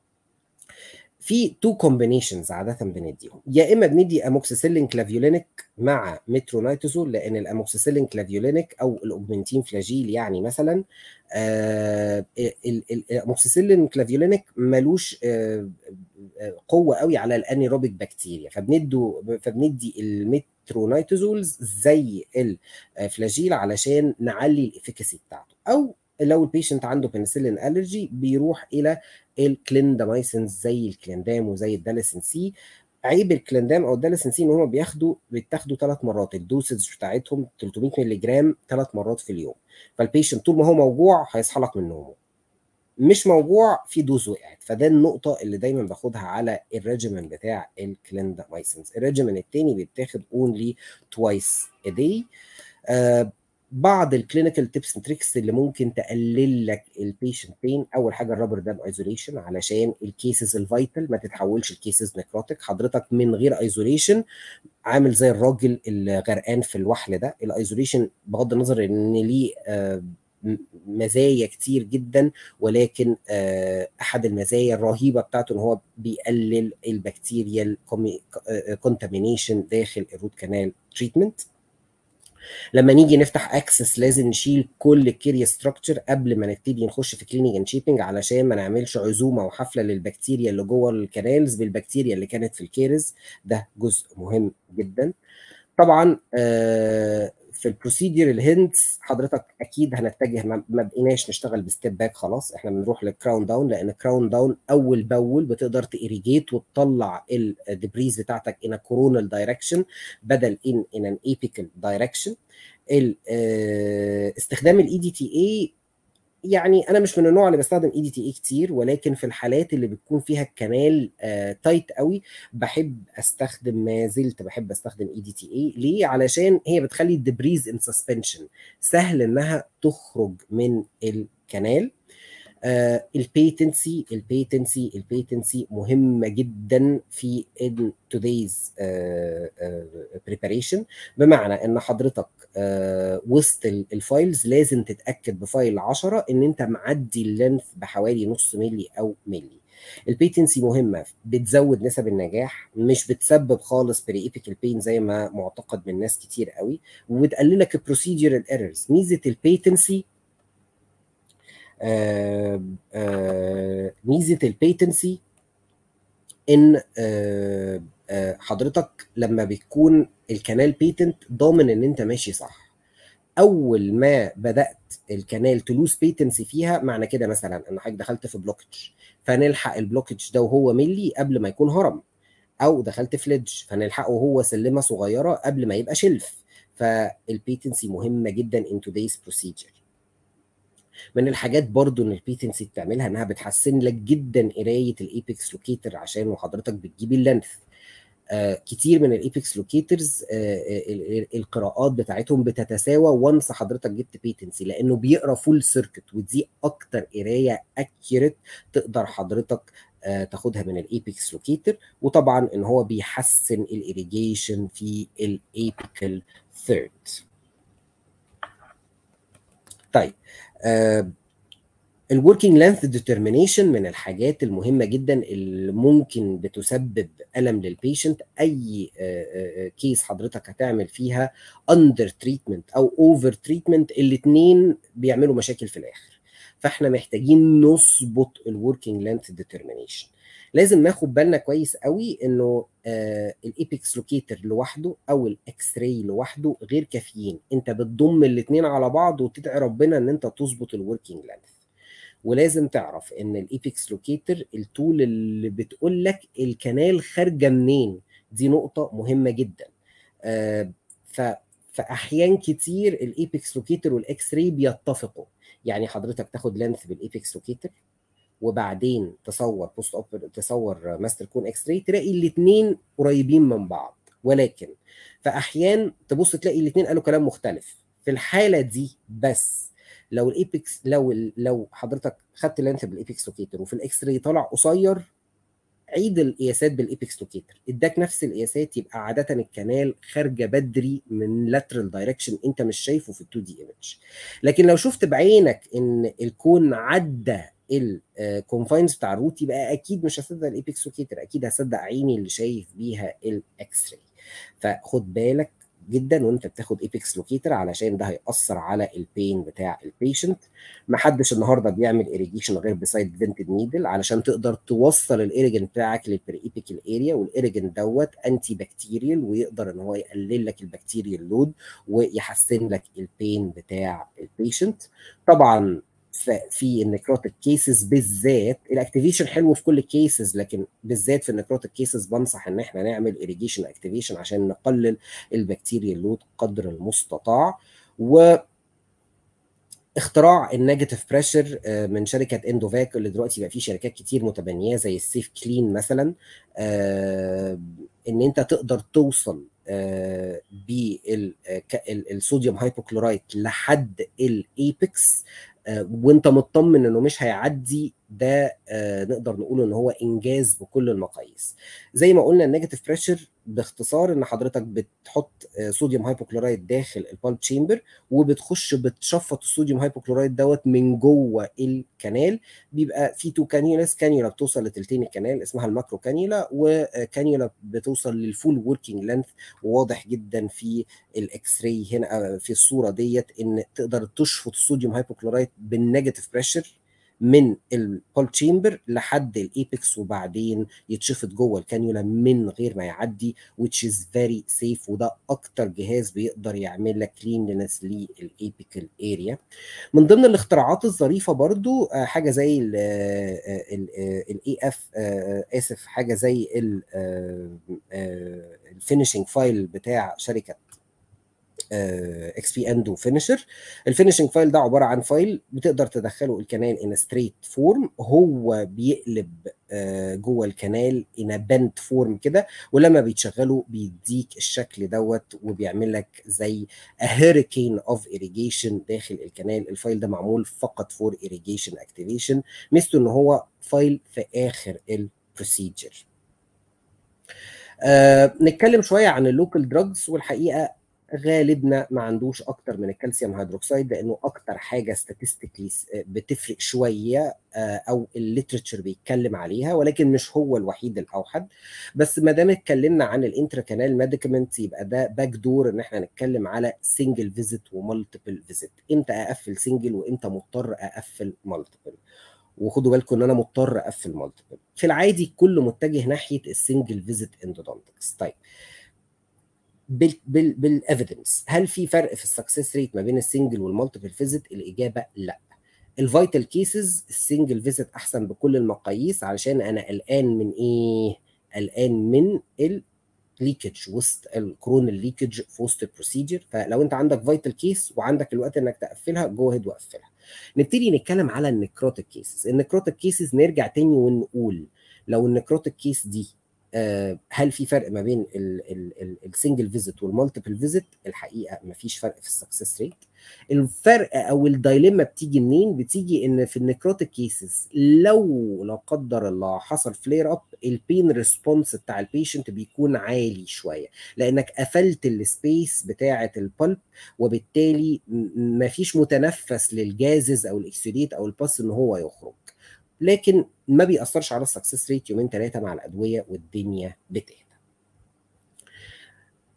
في تو كومبينيشنز عاده بنديهم، يا اما بندي اموكسيسيلين كلافيولينيك مع مترونيتسول، لان الاموكسيسيلين كلافيولينيك او الاوجمنتين فلاجيل يعني مثلا آه الاموكسيسيلين كلافيولينيك ملوش آه قوه قوي على الانيروبيك بكتيريا، فبندو فبندي المترونيتسولز زي الفلاجيل علشان نعلي الافيكاسي بتاعته. او لو البيشنت عنده بنسلين الرجي بيروح الى الكليندامايسينز زي الكليندام وزي الدالاسين سي. عيب الكليندام او الدالاسين سي ان هم بياخدوا بيتاخدوا ثلاث مرات، الدوسج بتاعتهم ثلاثمية مللي جرام ثلاث مرات في اليوم، فالبيشنت طول ما هو موجوع هيصحى لك من نومه، مش موجوع في دوز وقعت. فده النقطه اللي دايما باخدها على الريجيمن بتاع الكليندامايسينز. الريجيمن الثاني بيتاخد اونلي توايس ا داي. آه بعض الكلينيكال تيبس اند تريكس اللي ممكن تقلل لك البيشنت بين، اول حاجه الرابر دام ايزوليشن علشان الكيسز الفيتال ما تتحولش الكيسز نكروتيك. حضرتك من غير ايزوليشن عامل زي الراجل اللي غرقان في الوحل ده. الايزوليشن بغض النظر ان ليه آه مزايا كتير جدا، ولكن آه احد المزايا الرهيبه بتاعته ان هو بيقلل البكتيريال كونتامينيشن داخل الروت كانال تريتمنت. لما نيجي نفتح اكسس لازم نشيل كل الكيريا ستراكشر قبل ما نبتدي نخش في كلينينج اند شيبنج، علشان ما نعملش عزومه وحفله للبكتيريا اللي جوه الكنالز بالبكتيريا اللي كانت في الكيرز. ده جزء مهم جدا. طبعا آه في البروسيدير الهندس حضرتك اكيد هنتجه، ما بقيناش نشتغل بستيب باك، خلاص احنا بنروح للكراون داون، لان كراون داون اول باول بتقدر تيريجيت وتطلع الدبريز بتاعتك ان كورونال دايركشن بدل ان ان ان ايبيكال دايركشن. استخدام الاي دي تي اي، يعني انا مش من النوع اللي بستخدم اي دي تي اي كتير، ولكن في الحالات اللي بتكون فيها الكنال آه تايت قوي بحب استخدم، ما زلت بحب استخدم اي دي تي اي. ليه؟ علشان هي بتخلي الدبريز ان سسبنشن سهل انها تخرج من الكنال. آه البيتنسي البيتنسي البيتنسي مهمه جدا في ان تودايز بريباريشن، بمعنى ان حضرتك آه وسط الفايلز لازم تتاكد بفايل عشرة ان انت معدي اللينث بحوالي نص ملي او ملي. البيتنسي مهمه، بتزود نسب النجاح، مش بتسبب خالص بري ايبيكال بين زي ما معتقد من ناس كتير قوي، وبتقللك البروسيديرال ايرورز. ميزه البيتنسي آه آه ميزه البيتنسي ان آه آه حضرتك لما بتكون الكنال بيتنت ضامن ان انت ماشي صح. اول ما بدات الكنال تلوز بيتنسي فيها، معنى كده مثلا ان حضرتك دخلت في بلوكج، فنلحق البلوكج ده وهو ملي قبل ما يكون هرم، او دخلت في ليدج فنلحقه وهو سلمه صغيره قبل ما يبقى شلف. فالبيتنسي مهمه جدا in today's procedure. من الحاجات برضو ان البيتنسي بتعملها انها بتحسن لك جدا قرايه الايبكس لوكيتر، عشان وحضرتك بتجيب اللينث. آه كتير من الايبكس لوكيترز آه القراءات بتاعتهم بتتساوى وانس حضرتك جبت بيتنسي، لانه بيقرا فول سيركت، ودي اكتر قرايه اكيوريت تقدر حضرتك آه تاخدها من الايبكس لوكيتر. وطبعا ان هو بيحسن الاريجيشن في الايبيكال ثيرد. طيب آه الوركينج لينث ديترمينيشن من الحاجات المهمه جدا اللي ممكن بتسبب الم للبيشنت. اي كيس حضرتك هتعمل فيها اندر تريتمنت او اوفر تريتمنت، الاثنين بيعملوا مشاكل في الاخر. فاحنا محتاجين نظبط الوركينج لينث ديترمينيشن. لازم ناخد بالنا كويس قوي انه آه الايبكس لوكيتر لوحده او الاكس راي لوحده غير كافيين. انت بتضم الاثنين على بعض وتدعي ربنا ان انت تظبط الوركينج لينث. ولازم تعرف ان الايبكس لوكيتر التول اللي بتقول لك الكنال خارجه منين، دي نقطه مهمه جدا. آه ف فاحيان كتير الايبكس لوكيتر والاكس راي بيتفقوا. يعني حضرتك تاخد لينث بالايبكس لوكيتر وبعدين تصور بوست اوب تصور ماستر كون اكس راي، تلاقي الاثنين قريبين من بعض، ولكن في احيان تبص تلاقي الاثنين قالوا كلام مختلف. في الحاله دي بس لو الايبكس لو لو حضرتك خدت لينث بالايبكس لوكيتر وفي الاكس راي طلع قصير، عيد القياسات بالايبكس لوكيتر، اداك نفس القياسات، يبقى عاده الكنال خارجه بدري من لاترال دايركشن انت مش شايفه في ال تو دي ايمج. لكن لو شفت بعينك ان الكون عدى الكونفاينز بتاع الروت، يبقى اكيد مش هصدق الايبكس لوكيتر، اكيد هصدق عيني اللي شايف بيها الاكس راي. فخد بالك جدا وانت بتاخد ايبكس لوكيتر، علشان ده هيأثر على البين بتاع البيشنت. محدش النهارده بيعمل ايريجيشن غير بسايد فينتد نيدل علشان تقدر توصل الايريجن بتاعك للبريبيكال اريا، والايريجن دوت انتي بكتيريال ويقدر ان هو يقلل لك البكتيريال لود ويحسن لك البين بتاع البيشنت. طبعا في النكروتيك كيسز بالذات الاكتيفيشن حلو في كل الكيسز، لكن بالذات في النكروتيك كيسز بنصح ان احنا نعمل ايريجيشن اكتيفيشن عشان نقلل البكتيريا اللود قدر المستطاع. و اختراع النيجاتيف بريشر من شركه اندوفاك اللي دلوقتي بقى في شركات كتير متبنياه زي السيف كلين مثلا، ان انت تقدر توصل بالصوديوم هايبوكلورايت لحد الايبكس وانت مطمن انه مش هيعدي. ده نقدر نقول ان هو انجاز بكل المقاييس. زي ما قلنا النيجاتيف بريشر باختصار ان حضرتك بتحط صوديوم هايبوكلورايت داخل البالب تشامبر وبتخش بتشفط الصوديوم هايبوكلورايت دوت من جوه الكنال. بيبقى في تو كانيولاس، كانيولا بتوصل لتلتين الكنال اسمها الماكرو كانيولا، وكانيولا بتوصل للفول وركينج لينث. وواضح جدا في الاكس راي هنا في الصوره ديت ان تقدر تشفط الصوديوم هايبوكلورايت بالنيجاتيف بريشر من البول تشامبر لحد الايبكس وبعدين يتشفط جوه الكانيولا من غير ما يعدي which is very safe. وده اكتر جهاز بيقدر يعمل لك كلينلنس للايبيكال اريا. من ضمن الاختراعات الظريفه برضو حاجه زي الاي اف اسف حاجه زي الفينيشنج فايل بتاع شركه اكس بي اندو فينيشر. الفينيشنج فايل ده عباره عن فايل بتقدر تدخله الكنال ان ستريت فورم، هو بيقلب جوه الكنال ان بنت فورم كده، ولما بيتشغله بيديك الشكل دوت وبيعمل لك زي هيريكين اوف ايريجيشن داخل الكنال. الفايل ده معمول فقط فور ايريجيشن اكتيفيشن، ميزته ان هو فايل في اخر البروسيجر. آه نتكلم شويه عن اللوكال دراجز، والحقيقه غالبنا ما عندوش اكتر من الكالسيوم هيدروكسيد لانه اكتر حاجه ستاتستيكلي بتفرق شويه او الليترشر بيتكلم عليها، ولكن مش هو الوحيد الاوحد. بس ما دام اتكلمنا عن الانتراكانال ميديكامنت يبقى ده باك دور ان احنا نتكلم على سنجل فيزيت ومالتيبل فيزيت. امتى اقفل سنجل وامتى مضطر اقفل مالتيبل؟ وخدوا بالكم ان انا مضطر اقفل مالتيبل. في العادي الكل متجه ناحيه السنجل فيزيت اندودونتكس. طيب بال بال بالافيدنس هل في فرق في السكسس ريت ما بين السنجل والمالتيبل فيزيت؟ الاجابه لا. الفيتال كيسز السنجل فيزيت احسن بكل المقاييس، علشان انا قلقان من ايه؟ قلقان من الليكج وسط الكورونال ليكج في وسط البروسيجر. فلو انت عندك فيتال كيس وعندك الوقت انك تقفلها جو هيد وقفلها. نبتدي نتكلم على النكروتيك كيسز. النكروتيك كيسز نرجع تاني ونقول لو النكروتيك كيس دي هل في فرق ما بين السنجل فيزيت والمالتيبل فيزيت؟ الحقيقه ما فيش فرق في السكسس ريت. الفرق او الدايليما بتيجي منين؟ بتيجي ان في النكروتيك كيسز لو لا قدر الله حصل فلير اب، البين ريسبونس بتاع البيشنت بيكون عالي شويه لانك قفلت السبيس بتاعه البلب، وبالتالي ما فيش متنفس للجازز او الاكسيديت او الباس ان هو يخرج. لكن ما بيأثرش على السكسس ريت يومين ثلاثه مع الادويه والدنيا بتهدى.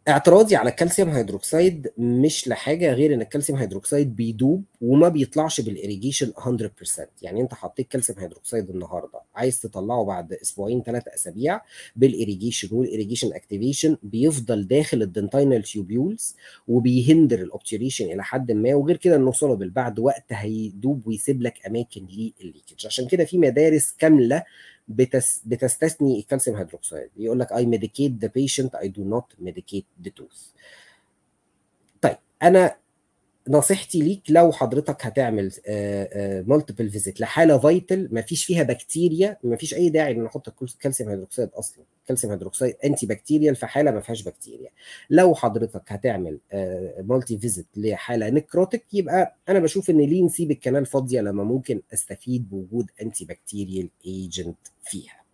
اعتراضي على الكالسيوم هيدروكسيد مش لحاجه غير ان الكالسيوم هيدروكسيد بيدوب وما بيطلعش بالإيريجيشن مية بالمية. يعني انت حطيت كالسيوم هيدروكسيد النهارده، عايز تطلعه بعد اسبوعين ثلاث اسابيع بالإيريجيشن، والإيريجيشن اكتيفيشن بيفضل داخل الدنتاينال تيوبيولز وبيهندر الاوبتيوريشن الى حد ما، وغير كده انه سولوبل بعد وقت هيدوب ويسيب لك اماكن للليكج. عشان كده في مدارس كامله بتس بتستثني الكالسيوم هيدروكسيد، يقول لك I medicate the patient I do not medicate the tooth. طيب انا نصيحتي ليك لو حضرتك هتعمل مالتيبل فيزيت لحاله فايتال ما فيش فيها بكتيريا، ما فيش اي داعي ان نحط كالسيوم هيدروكسيد اصلا. كالسيوم هيدروكسيد انتي بكتيريال في حاله ما فيهاش بكتيريا. لو حضرتك هتعمل مالتي فيزيت لحاله نكروتيك، يبقى انا بشوف ان ليه نسيب الكنال فاضيه لما ممكن استفيد بوجود انتي بكتيريال ايجنت فيها.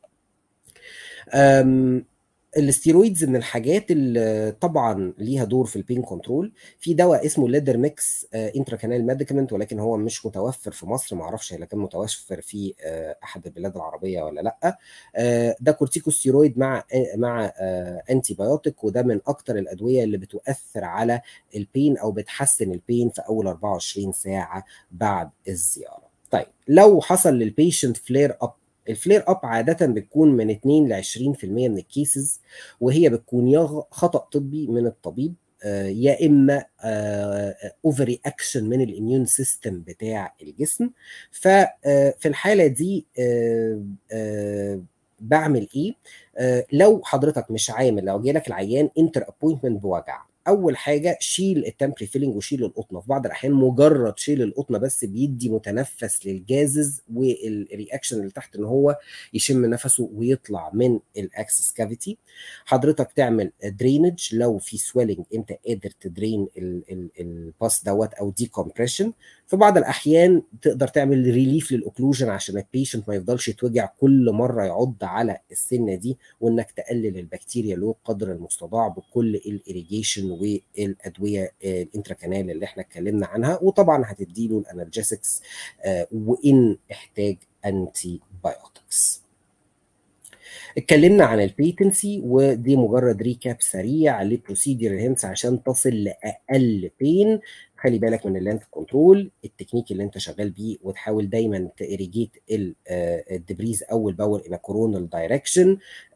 الاستيرويدز من الحاجات اللي طبعا ليها دور في البين كنترول. في دواء اسمه ليدر ميكس انترا كانال ميديكامنت، ولكن هو مش متوفر في مصر، ما اعرفش اذا كان متوفر في آه احد البلاد العربيه ولا لا. آه ده كورتيكوستيرويد مع آه مع آه انتي بايوتيك، وده من اكتر الادويه اللي بتؤثر على البين او بتحسن البين في اول أربعة وعشرين ساعه بعد الزياره. طيب لو حصل للبيشنت فلير اب، الفلير اب عاده بتكون من اتنين ل عشرين في المية من الكيسز، وهي بتكون يا خطا طبي من الطبيب آه يا اما اوفر اكشن من الاميون سيستم بتاع الجسم. ففي الحاله دي آه آه بعمل ايه؟ آه لو حضرتك مش عامل، لو جالك العيان انتر ابوينتمنت بوجع، اول حاجه شيل التمبري فيلينج وشيل القطنه. في بعض الاحيان مجرد شيل القطنه بس بيدي متنفس للجازز والرياكشن اللي تحت ان هو يشم نفسه ويطلع من الاكسس كافيتي. حضرتك تعمل درينج لو في سويلنج انت قادر تدرين الباس دوت او دي كومبريشن. في بعض الاحيان تقدر تعمل ريليف للاوكلوجن عشان البيشنت ما يفضلش يتوجع كل مره يعض على السنه دي، وانك تقلل البكتيريا له قدر المستطاع بكل الايريجيشن والادويه الانتراكانال اللي احنا اتكلمنا عنها. وطبعا هتديله الانالجيسكس وان احتاج انتي بايوتكس. اتكلمنا عن البيتنسي، ودي مجرد ريكاب سريع لبروسيدير هينتس عشان تصل لاقل بين. خلي بالك من اللانت كنترول، التكنيك اللي انت شغال بيه، وتحاول دايما تيريجيت الدبريز اول باول الى كورونال دايركشن.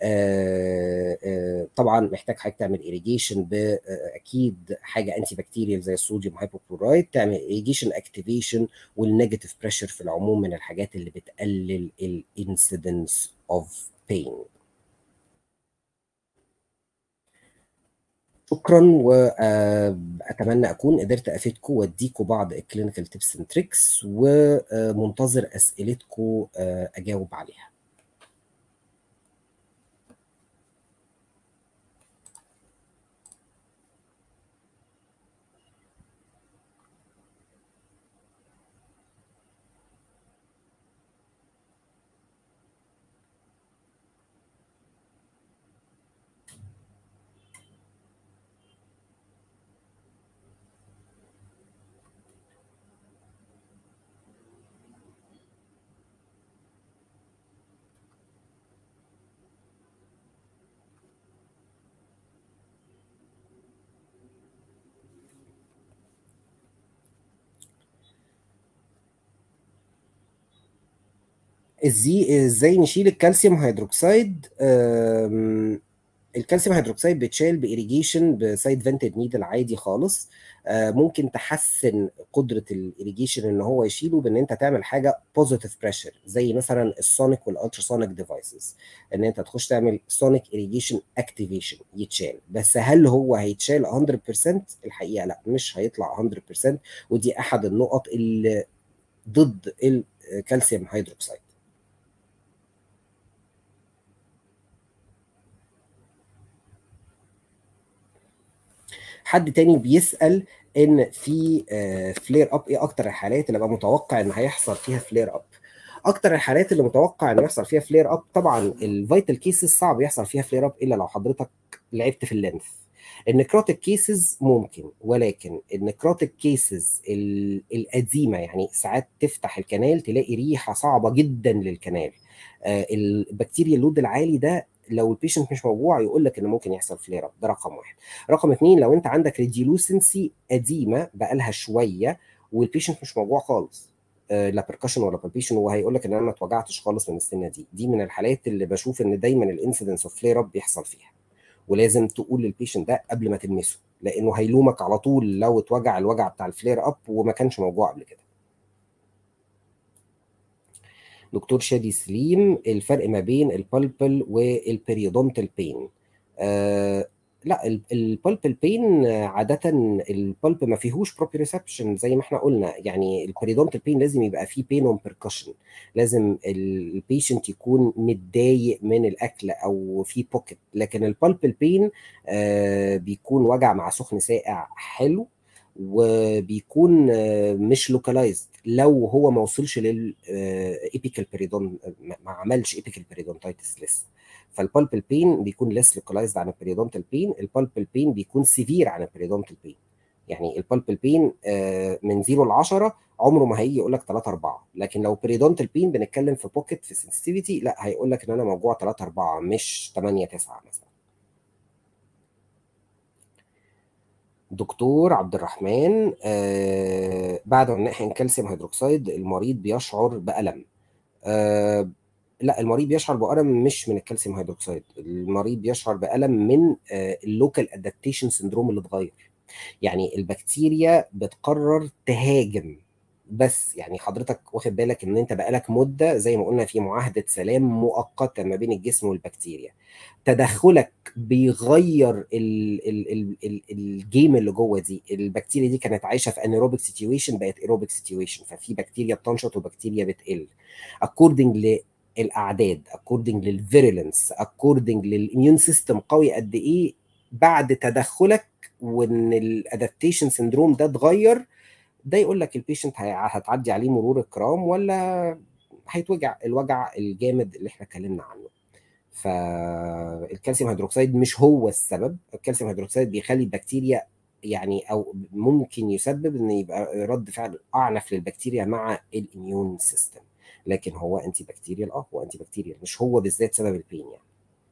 طبعا محتاج حضرتك تعمل ايريجيشن باكيد حاجه انتي بكتيريال زي الصوديوم هايبوكلورايد، تعمل ايريجيشن اكتيفيشن، والنيجاتيف بريشر في العموم من الحاجات اللي بتقلل الانسيدنس اوف pain. شكرا، واتمنى اكون قدرت افيدكم واديكم بعض الكلينيكال تيبس اند تريكس، ومنتظر اسئلتكم اجاوب عليها. ازاي ازاي نشيل الكالسيوم هيدروكسيد؟ الكالسيوم هيدروكسيد بيتشال بايريجيشن بسايد فنتد نيدل عادي خالص. ممكن تحسن قدره الايريجيشن ان هو يشيله بان انت تعمل حاجه بوزيتيف بريشر، زي مثلا السونيك والالتراسونيك ديفايسز، ان انت تخش تعمل سونيك ايريجيشن اكتيفيشن يتشال. بس هل هو هيتشال مية بالمية؟ الحقيقه لا، مش هيطلع مية بالمية، ودي احد النقط اللي ضد الكالسيوم هيدروكسيد. حد تاني بيسأل ان في فلير اب، ايه اكتر الحالات اللي بقى متوقع ان هيحصل فيها فلير اب؟ اكتر الحالات اللي متوقع ان يحصل فيها فلير اب، طبعا الفيتال كيسز صعب يحصل فيها فلير اب الا لو حضرتك لعبت في اللينث. النكروتيك كيسز ممكن، ولكن النكروتيك كيسز القديمه يعني ساعات تفتح الكنال تلاقي ريحه صعبه جدا للكنال. البكتيريا اللود العالي ده لو البيشنت مش موجوع يقول لك ان ممكن يحصل فلير اب. ده رقم واحد. رقم اثنين، لو انت عندك ريديولوسنسي قديمه بقالها شويه والبيشنت مش موجوع خالص، آه لا بركشن ولا بالبيشن، وهيقول لك ان انا ما اتوجعتش خالص من السنه دي. دي من الحالات اللي بشوف ان دايما الانسيدنس اوف فلير اب بيحصل فيها، ولازم تقول للبيشنت ده قبل ما تلمسه، لانه هيلومك على طول لو اتوجع الوجع بتاع الفلير اب وما كانش موجوع قبل كده. دكتور شادي سليم، الفرق ما بين البالبل والبريودونتال بين. آه لا، البالبل بين عاده البالب ما فيهوش بروبريسبشن زي ما احنا قلنا، يعني البريودونتال بين لازم يبقى فيه بين اون بيركشن، لازم البيشنت يكون متضايق من الاكل او في بوكيت. لكن البالبل بين آه بيكون وجع مع سخن ساقع حلو، وبيكون مش لوكالايزد لو هو ما وصلش للايبيكال بيريدون، ما عملش ايبيكال بيريدونتايتس لسه. فالبالبل بين بيكون ليس لوكالايزد عن البيريدونتال بين، البالبل بين بيكون سيفير عن البيريدونتال بين. يعني البالبل بين من صفر ل عشرة عمره ما هيجي يقول لك ثلاثة أربعة، لكن لو بيريدونتال بين بنتكلم في بوكيت في سنسيتيفيتي، لا هيقول لك ان انا موجوع ثلاثة أربعة مش ثمانية تسعة مثلا. دكتور عبد الرحمن، آه بعد ما نحقن كالسيوم هيدروكسيد المريض بيشعر بألم. آه لا، المريض بيشعر بألم مش من الكالسيوم هيدروكسيد، المريض بيشعر بألم من آه اللوكال ادابتيشن سندروم اللي اتغير. يعني البكتيريا بتقرر تهاجم، بس يعني حضرتك واخد بالك ان انت بقالك مده زي ما قلنا في معاهده سلام مؤقته ما بين الجسم والبكتيريا، تدخلك بيغير ال ال ال ال الجيم اللي جوه دي. البكتيريا دي كانت عايشه في انيروبيك سيتويشن بقت ايروبيك سيتويشن، ففي بكتيريا بتنشط وبكتيريا بتقل اكوردنج للاعداد، اكوردنج للفيرولنس، اكوردنج للاميون سيستم قوي قد ايه بعد تدخلك، وان الادابتيشن سندروم ده اتغير. ده يقول لك البيشنت هتعدي عليه مرور الكرام ولا هيتوجع الوجع الجامد اللي احنا اتكلمنا عنه. فالكالسيوم هيدروكسيد مش هو السبب، الكالسيوم هيدروكسيد بيخلي البكتيريا يعني، او ممكن يسبب ان يبقى رد فعل اعنف للبكتيريا مع الاميون سيستم، لكن هو انتي بكتيريال. اه هو انتي بكتيريال، مش هو بالذات سبب البين يعني.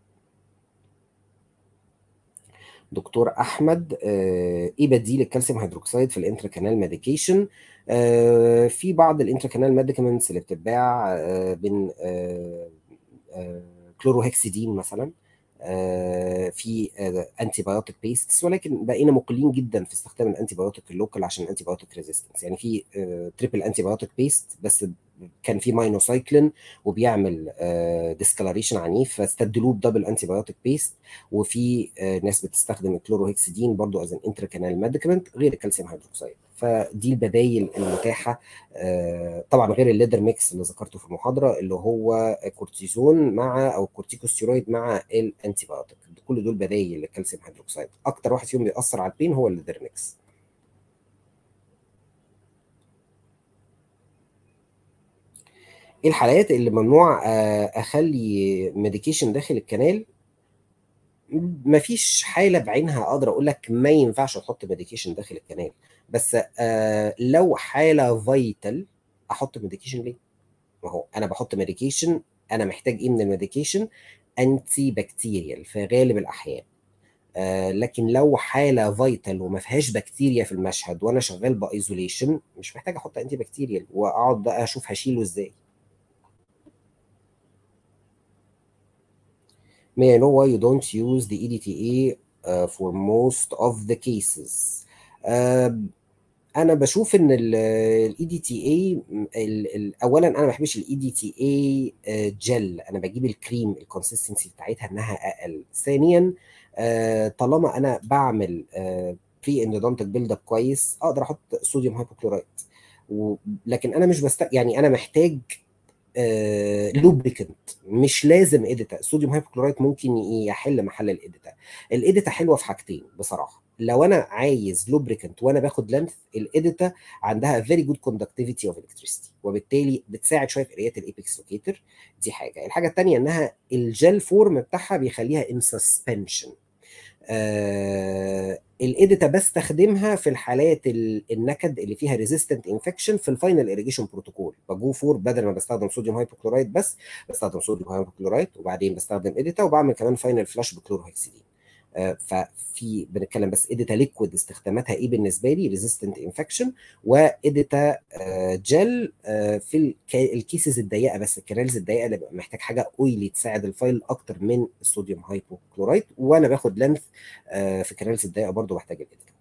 دكتور احمد، آه، ايه بديل الكالسيوم هيدروكسيد في الانتراكانال ميديكيشن؟ آه، في بعض الانتراكانال ميديكامنتس اللي بتتباع آه، بين آه، آه، كلوروهكسيدين مثلا، آه، في انتي بايوتيك بيستس، ولكن بقينا مقلين جدا في استخدام الانتي بايوتيك اللوكال عشان الانتي بايوتيك ريزيستنس. يعني في تريبل انتي بايوتيك بيست بس كان في ماينوسايكلين وبيعمل ديسكلاريشن عنيف فاستبدلوه بدبل انتي بايوتيك بيست، وفي آه، ناس بتستخدم الكلوروهكسيدين برضو از ان انتراكانال ميديكامنت غير الكالسيوم هيدروكسيد. فدي البدايل المتاحه، آه، طبعا غير الليدر ميكس اللي ذكرته في المحاضره اللي هو كورتيزون مع او كورتيكوستيرويد مع الانتي بايوتيك. كل دول بدايل للكالسيوم هيدروكسيد. اكتر واحد فيهم بيأثر على البين هو الليدر ميكس. ايه الحالات اللي ممنوع آه، اخلي ميديكيشن داخل الكنال؟ مفيش حاله بعينها اقدر اقول لك ما ينفعش احط ميديكيشن داخل الكنال، بس آه لو حاله فايتال احط ميديكيشن ليه؟ ما هو انا بحط ميديكيشن، انا محتاج ايه من الميديكيشن؟ انتي بكتيريال في غالب الاحيان. آه لكن لو حاله فايتال وما فيهاش بكتيريا في المشهد وانا شغال بايزوليشن مش محتاج احط انتي بكتيريال واقعد بقى اشوف هشيله ازاي. May I know why you don't use the E D T A uh, for most of the cases? uh, انا بشوف ان الاي دي تي اي اولا انا ما بحبش الاي دي تي اي جل، انا بجيب الكريم الكونسيستنسي بتاعتها انها اقل. ثانيا آه، طالما انا بعمل بري اندودونتك بيلد اب كويس اقدر احط صوديوم هايبوكلورايد، لكن انا مش بست يعني انا محتاج لوبريكنت، مش لازم اديتا. الصوديوم هايبوكلورايد ممكن يحل محل الاديتا. الاديتا حلوه في حاجتين بصراحه، لو انا عايز لوبريكنت وانا باخد لينث الاديتا عندها فيري جود كوندكتيفيتي اوف الكتريستي، وبالتالي بتساعد شويه في قرايه الايبكس لوكيتر. دي حاجه. الحاجه الثانيه انها الجل فورم بتاعها بيخليها ان سسبنشن. آه الاديتا بستخدمها في الحالات النكد اللي فيها ريزيستنت انفكشن في الفاينل اريجيشن بروتوكول، بجو فور بدل ما بستخدم صوديوم هايبوكلورايد بس بستخدم صوديوم هايبوكلورايد، وبعدين بستخدم اديتا، وبعمل كمان فاينل فلاش بكلوروهكسيدين. آه ففي بنتكلم بس اديتا ليكويد استخداماتها ايه بالنسبه لي؟ ريزيستنت انفكشن، واديتا آه جل آه في الكيسز الضيقه بس، الكنالز الضيقه اللي ببقى محتاج حاجه اويلي تساعد الفايل اكتر من الصوديوم هايبوكلورايد، وانا باخد لينث آه في الكنالز الضيقه برضو بحتاج الاديتا.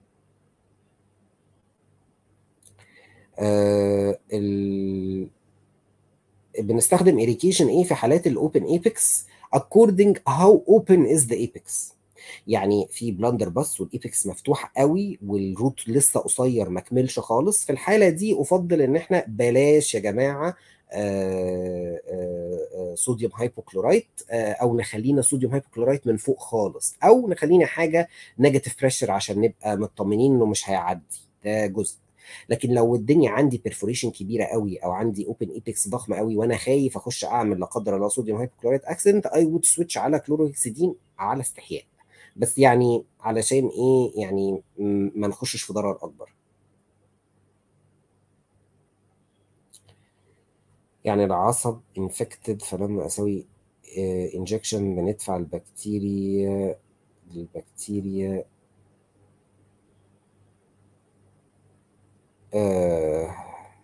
آه ال... بنستخدم irrigation ايه في حالات الاوبن ايبكس according how open is the apex. يعني في بلاندر بس والايبكس مفتوح قوي والروت لسه قصير ما كملش خالص، في الحاله دي افضل ان احنا بلاش يا جماعه آه آه آه صوديوم هايبوكلورايت، آه او نخلينا صوديوم هايبوكلورايت من فوق خالص، او نخلينا حاجه نيجاتيف بريشر عشان نبقى مطمنين انه مش هيعدي، ده جزء. لكن لو الدنيا عندي بيرفوريشن كبيره قوي او عندي اوبن ايبكس ضخمه قوي وانا خايف اخش اعمل لا قدر الله صوديوم هايبوكلورايت اكسيدنت، اي وود سويتش على كلوروهكسيدين على استحياء، بس يعني علشان ايه؟ يعني ما نخشش في ضرر اكبر. يعني العصب انفكتد فلما اسوي انجكشن بندفع البكتيريا البكتيريا آه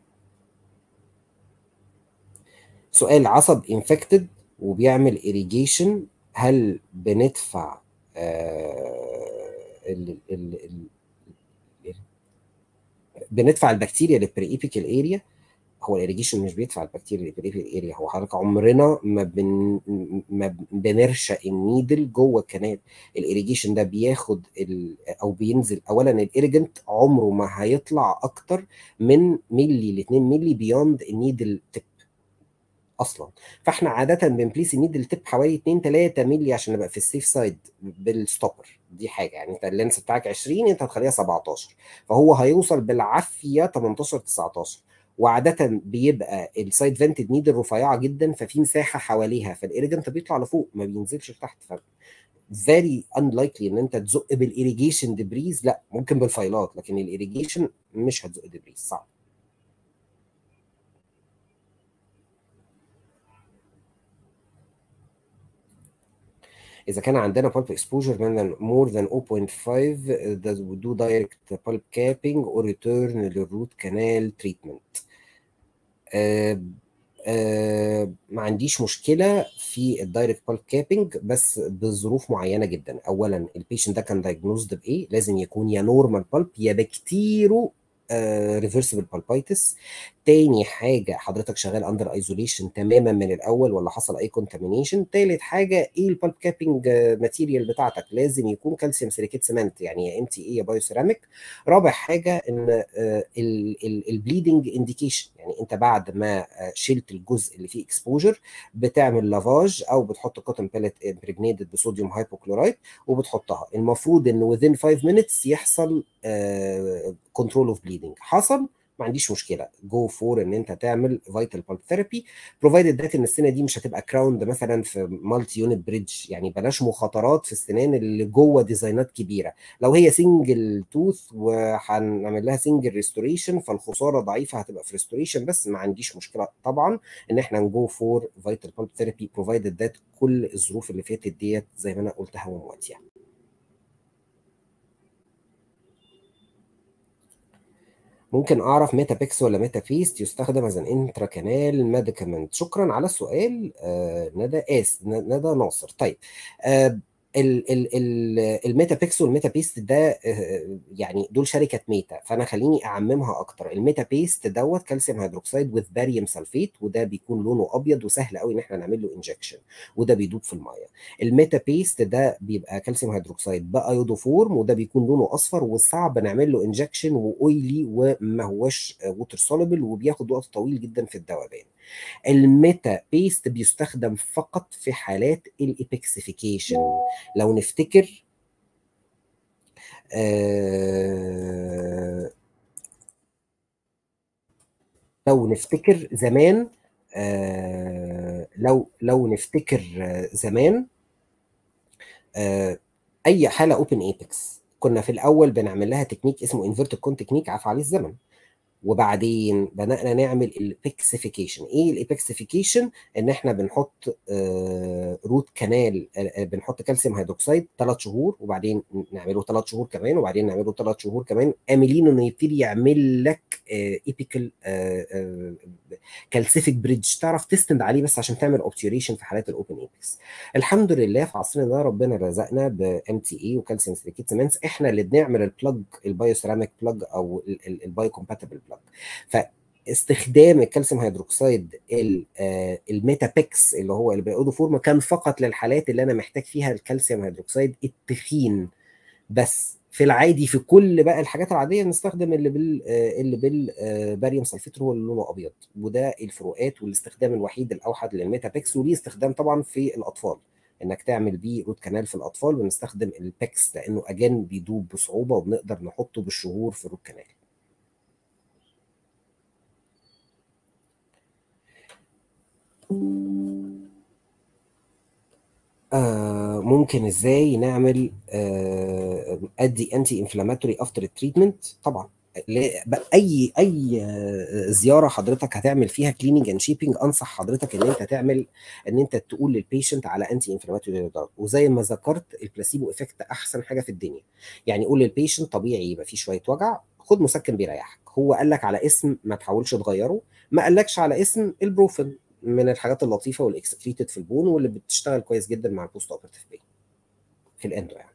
سؤال عصب انفكتد وبيعمل irrigation، هل بندفع آه ال ال ال بندفع البكتيريا للبريبيكال اريا؟ هو الاريجيشن مش بيدفع البكتيريا للبريبيكال اريا، هو حضرتك عمرنا ما بن ما بنرشق النيدل جوه الكنال. الاريجيشن ده بياخد ال... او بينزل، اولا الايريجنت عمره ما هيطلع اكتر من ملي ل اتنين ملي بيوند النيدل تيب اصلا، فاحنا عاده بنبليس النيدل تيب حوالي اتنين تلاتة ملي عشان نبقى في السيف سايد بالستوبر. دي حاجه، يعني انت اللينس بتاعك عشرين انت هتخليها سبعتاشر، فهو هيوصل بالعافيه تمنتاشر تسعتاشر، وعاده بيبقى السايد فنتد نيدل رفيعه جدا ففي مساحه حواليها، فالايريجنت بيطلع لفوق ما بينزلش لتحت. ف فيري انلايكلي ان انت تزق بالايريجيشن دبريز، لا ممكن بالفايلات، لكن الايريجيشن مش هتزق دبريز، صعب. إذا كان عندنا pulp exposure من more than zero point five do direct pulp capping or return للروت كانال treatment. آه آه ما عنديش مشكلة في الدايركت بالب كابينج بس بظروف معينة جدا. أولا البيشنت ده كان دايجنوزد بإيه؟ لازم يكون يا نورمال بالب يا بكتيرو ريفرسبل بالبايتس. تاني حاجه حضرتك شغال اندر ايزوليشن تماما من الاول ولا حصل اي كونتامينيشن. تالت حاجه ايه البالب كابينج ماتيريال بتاعتك؟ لازم يكون كالسيوم سيليكيت سيمنت، يعني يا ام تي اي يا بايو سيراميك. رابع حاجه ان البليدنج انديكيشن، يعني انت بعد ما شلت الجزء اللي فيه اكسبوجر بتعمل لافاج او بتحط كوتن بيلت امبريجنيتد بصوديوم هايبوكلورايد وبتحطها. المفروض ان within five minutes يحصل كنترول اوف بليدنج. حصل، ما عنديش مشكله، جو فور ان انت تعمل فيتال بالب ثيرابي بروفايدد ذات ان السنه دي مش هتبقى كراوند مثلا في مالتي يونت بريدج، يعني بلاش مخاطرات في السنان اللي جوه ديزاينات كبيره. لو هي سنجل توث وهنعمل لها سنجل ريستوريشن فالخساره ضعيفه هتبقى في ريستوريشن بس، ما عنديش مشكله طبعا ان احنا نجو فور فيتال بالب ثيرابي بروفايدد ذات كل الظروف اللي فاتت ديت زي ما انا قلتها ومواتيه. ممكن اعرف ميتا بيكس ولا ميتا بيست يستخدم از ان انترا كانال ميديكامنت؟ شكرا على السؤال آه ندى اس ندى ناصر. طيب آه ال ال ال الميتا بيكس والميتا بيست ده آه يعني دول شركه ميتا، فانا خليني اعممها اكتر. الميتا بيست دوت كالسيوم هيدروكسيد وذ باريوم سلفيت، وده بيكون لونه ابيض وسهل قوي ان احنا نعمل له انجكشن وده بيدوب في الميه. الميتا بيست ده بيبقى كالسيوم هيدروكسيد بايودوفورم وده بيكون لونه اصفر وصعب نعمل له انجكشن واويلي وما هوش ووتر سوليبل وبياخد وقت طويل جدا في الذوبان. الميتا بيست بيستخدم فقط في حالات الابيكسيفيكيشن. لو نفتكر آه لو نفتكر زمان آه لو لو نفتكر زمان آه اي حاله اوبن ايبكس كنا في الاول بنعمل لها تكنيك اسمه انفيرتد كون تكنيك، عفى عليه الزمن، وبعدين بدأنا نعمل الابيكسيفيكيشن. ايه الابيكسيفيكيشن؟ ان احنا بنحط آه روت كانال، آه بنحط كالسيوم هيدروكسيد ثلاث شهور، وبعدين نعمله ثلاث شهور كمان، وبعدين نعمله ثلاث شهور كمان، املين انه يبتدي يعمل لك ايبيكال كالسيفيك بريدج تعرف تستند عليه بس عشان تعمل اوبتيوريشن في حالات الاوبن ايبكس. الحمد لله في عصرنا ده ربنا رزقنا بام تي اي وكالسيوم سيليكيت سيمنتس، احنا اللي بنعمل البلج البايو سيراميك بلج او البايو كومباتبل بلج. فاستخدام الكالسيوم هيدروكسيد الميتابيكس اللي هو البيودو فورم كان فقط للحالات اللي انا محتاج فيها الكالسيوم هيدروكسيد التخين بس. في العادي في كل بقى الحاجات العاديه نستخدم اللي بال اللي بالباريوم سلفيت هو اللي لونه ابيض، وده الفروقات والاستخدام الوحيد الاوحد للميتابيكس، وليه استخدام طبعا في الاطفال انك تعمل بيه روت كانال في الاطفال، بنستخدم البيكس لانه اجان بيدوب بصعوبه وبنقدر نحطه بالشهور في روت كانال. آه ممكن ازاي نعمل آه ادي انتي انفلاماتوري افتر التريتمنت؟ طبعا اي اي زياره حضرتك هتعمل فيها كليننج اند شيبنج انصح حضرتك ان انت تعمل ان انت تقول للبيشنت على انتي انفلاماتوري دراج، وزي ما ذكرت البلاسيبو افكت احسن حاجه في الدنيا. يعني قول للبيشنت طبيعي يبقى فيه شويه وجع، خد مسكن بيريحك. هو قال لك على اسم ما تحاولش تغيره، ما قالكش على اسم البروفين من الحاجات اللطيفه والاكسكريتد في البون واللي بتشتغل كويس جدا مع البوست اوبرتيف بين في الاندو يعني.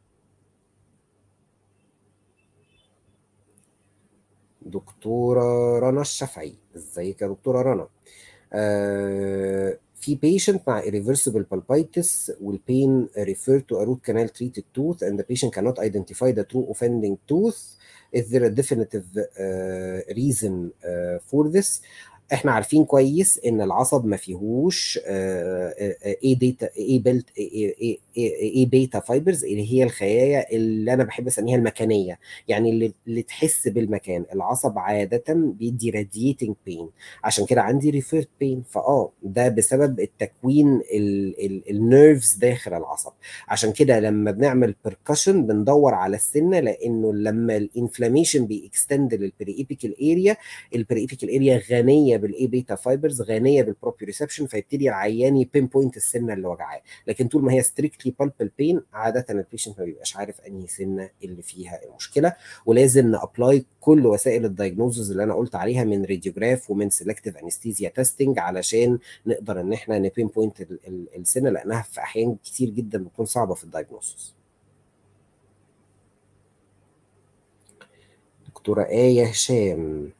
دكتوره رنا الشافعي، ازيك يا دكتوره رنا؟ آه في patient مع irreversible pulpitis والpain referred to a root canal treated tooth and the patient cannot identify the true offending tooth. Is there a definitive uh, reason uh, for this؟ احنا عارفين كويس ان العصب ما فيهوش اي بيتا اي بيلت اي بيتا فايبرز اللي هي الخلايا اللي انا بحب اسميها المكانيه، يعني اللي, اللي تحس بالمكان. العصب عاده بيدي راديتنج بين، عشان كده عندي ريفيرت بين. فاه ده بسبب التكوين النيرفز داخل العصب. عشان كده لما بنعمل بيركشن بندور على السنه، لانه لما الانفلاميشن بيكستند للبريئيبيكال اريا، البريئيبيكال اريا غنيه بالاي بيتا فايبرز، غنيه بالبروبيوريسبشن، فيبتدي العيان يبين بوينت السنه اللي وجعاه. لكن طول ما هي ستريكتلي بالبل بين عاده البيشنت ما بيبقاش عارف انهي سنه اللي فيها المشكله. ولازم نابلاي كل وسائل الدايجنوزز اللي انا قلت عليها من راديوجراف ومن سيلكتيف انستيزيا تيستنج علشان نقدر ان احنا نبين بوينت السنه، لانها في احيان كتير جدا بتكون صعبه في الدايجنوزز. دكتوره آية هشام،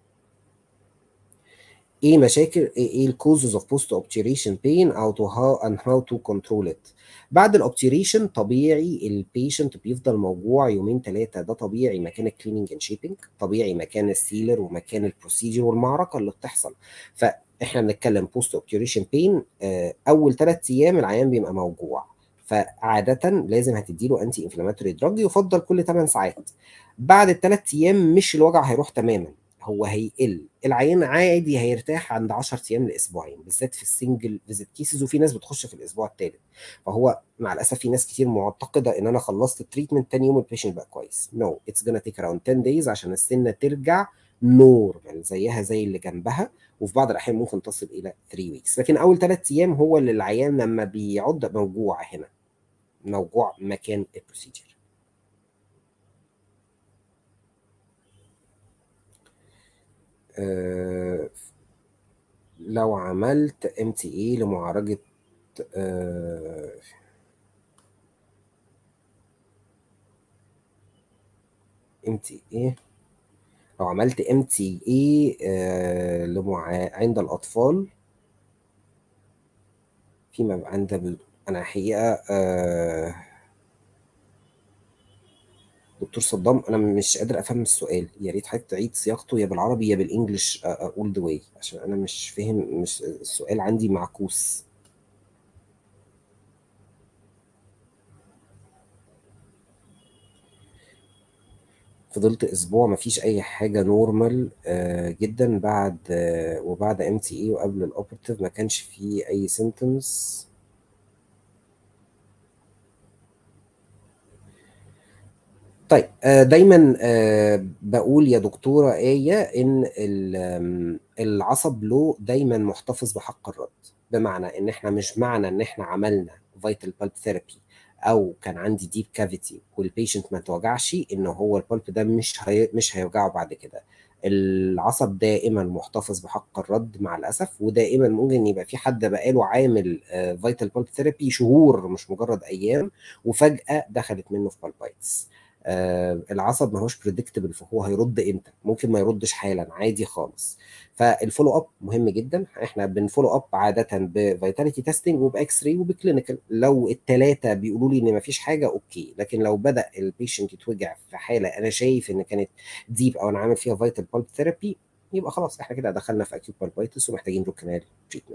ايه مشاكل ايه الكوزز اوف بوست اوبتيريشن بين او تو هاو اند هاو تو كنترول ات؟ بعد الاوبتيريشن طبيعي البيشنت بيفضل موجوع يومين ثلاثه، ده طبيعي مكان الكليننج اند شيبنج، طبيعي مكان السيلر ومكان البروسيجر والمعركه اللي بتحصل. فاحنا بنتكلم بوست اوبتيريشن بين اول ثلاث ايام العيان بيبقى موجوع، فعاده لازم هتديله انتي انفلاماتوري دراج يفضل كل ثمان ساعات. بعد الثلاث ايام مش الوجع هيروح تماما، هو هيقل، العيان عادي هيرتاح عند عشرة ايام لاسبوعين، بالذات في السنجل فيزيت كيسز، وفي ناس بتخش في الاسبوع الثالث. فهو مع الاسف في ناس كتير معتقده ان انا خلصت التريتمنت تاني يوم البيشنت بقى كويس. نو اتس جونا تيك اراوند عشرة دايز عشان السنه ترجع نورمال زيها زي اللي جنبها، وفي بعض الاحيان ممكن تصل الى ثلاثة ويكس. لكن اول ثلاث ايام هو اللي العيان لما بيعض موجوع هنا، موجوع مكان البروسيجر. أه لو عملت ام تي اي لمعالجه أه ام تي اي لو عملت ام تي اي أه لمع... عند الاطفال فيما عند ب... انا حقيقه أه دكتور صدام انا مش قادر افهم السؤال، يا ريت حضرتك تعيد صياغته يا بالعربي يا بالانجلش اول ذا واي، عشان انا مش فاهم، مش السؤال عندي معكوس. فضلت اسبوع مفيش اي حاجه نورمال آه جدا بعد آه وبعد ام تي اي وقبل الاوبرتيف ما كانش فيه اي سيمتومز. طيب آه، دايما آه، بقول يا دكتورة آية إن ال- آم، العصب له دايما محتفظ بحق الرد، بمعنى إن إحنا مش معنى إن إحنا عملنا فيتال بالب ثيرابي أو كان عندي ديب كافيتي والبيشنت ما توجعش إن هو البالب ده مش هي مش هيوجعه بعد كده. العصب دائما محتفظ بحق الرد مع الأسف، ودائما ممكن يبقى في حد بقاله عامل فيتال بالب ثيرابي شهور مش مجرد أيام، وفجأة دخلت منه في بالبايتس. آه العصب ما هوش بريدكتبل، فهو هيرد امتى؟ ممكن ما يردش حالا عادي خالص. فالفولو اب مهم جدا. احنا بنفولو اب عاده بفيتاليتي تيستنج وباكس راي وبكلينيكال. لو الثلاثه بيقولوا لي ان ما فيش حاجه اوكي، لكن لو بدا البيشنت يتوجع في حاله انا شايف ان كانت ديب او انا عامل فيها فيتال بالب ثيرابي، يبقى خلاص احنا كده دخلنا في اكيوت بالبايتس ومحتاجين روت كانال تريتمنت.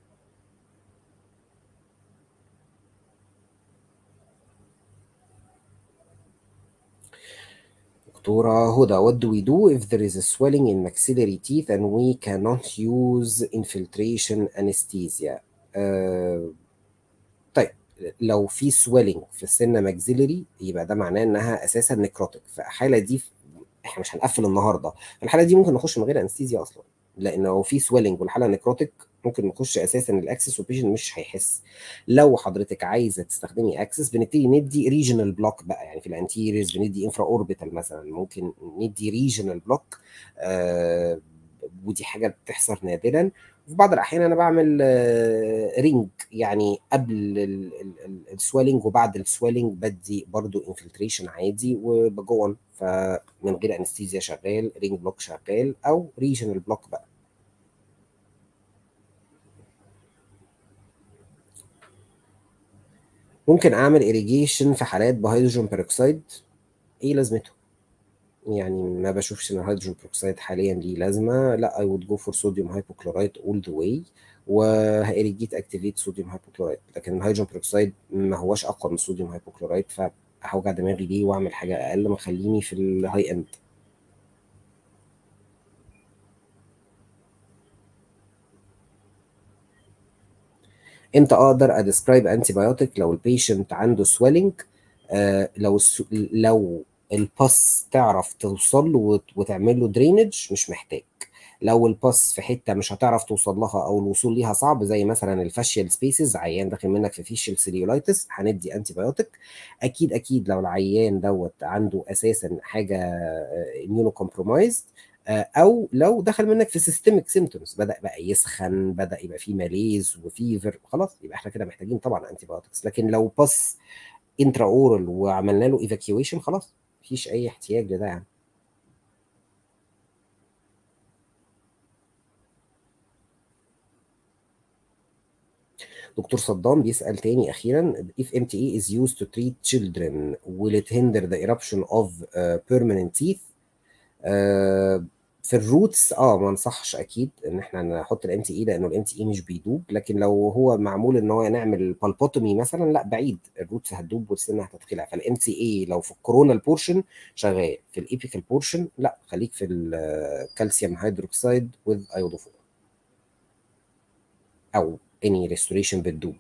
دكتورة هدى, what do we do if there is a swelling in maxillary teeth and we cannot use infiltration anesthesia؟ آه طيب لو في swelling في السنة ماكسيلري يبقى ده معناه انها اساسا نكروتيك. في الحالة دي احنا مش هنقفل النهارده، في الحالة دي ممكن نخش من غير انستيزيا اصلا، لان لو في swelling والحالة نكروتيك ممكن نخش اساسا الاكسس والبيشنت مش هيحس. لو حضرتك عايزه تستخدمي اكسس بنبتدي ندي ريجنال بلوك بقى، يعني في الانتيريز بندي انفرا اوربيتال مثلا، ممكن ندي ريجنال بلوك. آه ودي حاجه بتحصل نادرا. في بعض الاحيان انا بعمل آه رينج، يعني قبل السويلنج وبعد السويلنج بدي برضو انفلتريشن عادي وبجون، فمن غير انستيزيا شغال، رينج بلوك شغال او ريجنال بلوك بقى. ممكن اعمل irrigation في حالات بهيدروجين بيروكسيد، ايه لازمته؟ يعني ما بشوفش ان الهيدروجين بيروكسيد حاليا ليه لازمه. لا I would go for sodium hypochlorite all the way، وهيريجيت اكتيفيت صوديوم هايبوكلورايت. لكن الهيدروجين بيروكسيد ما هوش اقوى من الصوديوم هايبوكلورايت، فهوجع دماغي ليه واعمل حاجه اقل؟ ما خليني في الهاي اند. امتى اقدر ادسكرايب انتي بايوتيك لو البيشنت عنده سويلنج؟ آه لو الس... لو الباس تعرف توصل له وتعمل له درينج مش محتاج. لو الباس في حته مش هتعرف توصل لها او الوصول ليها صعب، زي مثلا الفاشيال سبيسز، عيان داخل منك في فيشيال سيليولايتس، هندي انتي بايوتيك. اكيد اكيد لو العيان دوت عنده اساسا حاجه اميونو كومبرومايزد، او لو دخل منك في سيستميك سيمتومز، بدا بقى يسخن، بدا يبقى فيه ماليز وفيفر، خلاص يبقى احنا كده محتاجين طبعا انتي بايوتكس. لكن لو باس انترا اورال وعملنا له ايفاكيويشن خلاص مفيش اي احتياج لده يعني. دكتور صدام بيسأل تاني أخيرا: if إم تي إيه is used to treat children will it hinder the eruption of uh, permanent teeth؟ uh, في الروتس اه ما انصحش اكيد ان احنا نحط الام تي اي، لانه الام تي اي مش بيدوب. لكن لو هو معمول ان هو نعمل بالبوتومي مثلا، لا بعيد، الروتس هتدوب والسنه هتتخلع. فالام تي اي لو في الكورونال بورشن شغال، في الايبيكال بورشن لا، خليك في الكالسيوم هيدروكسيد وذ ايودوفور او اني ريستوريشن بتدوب.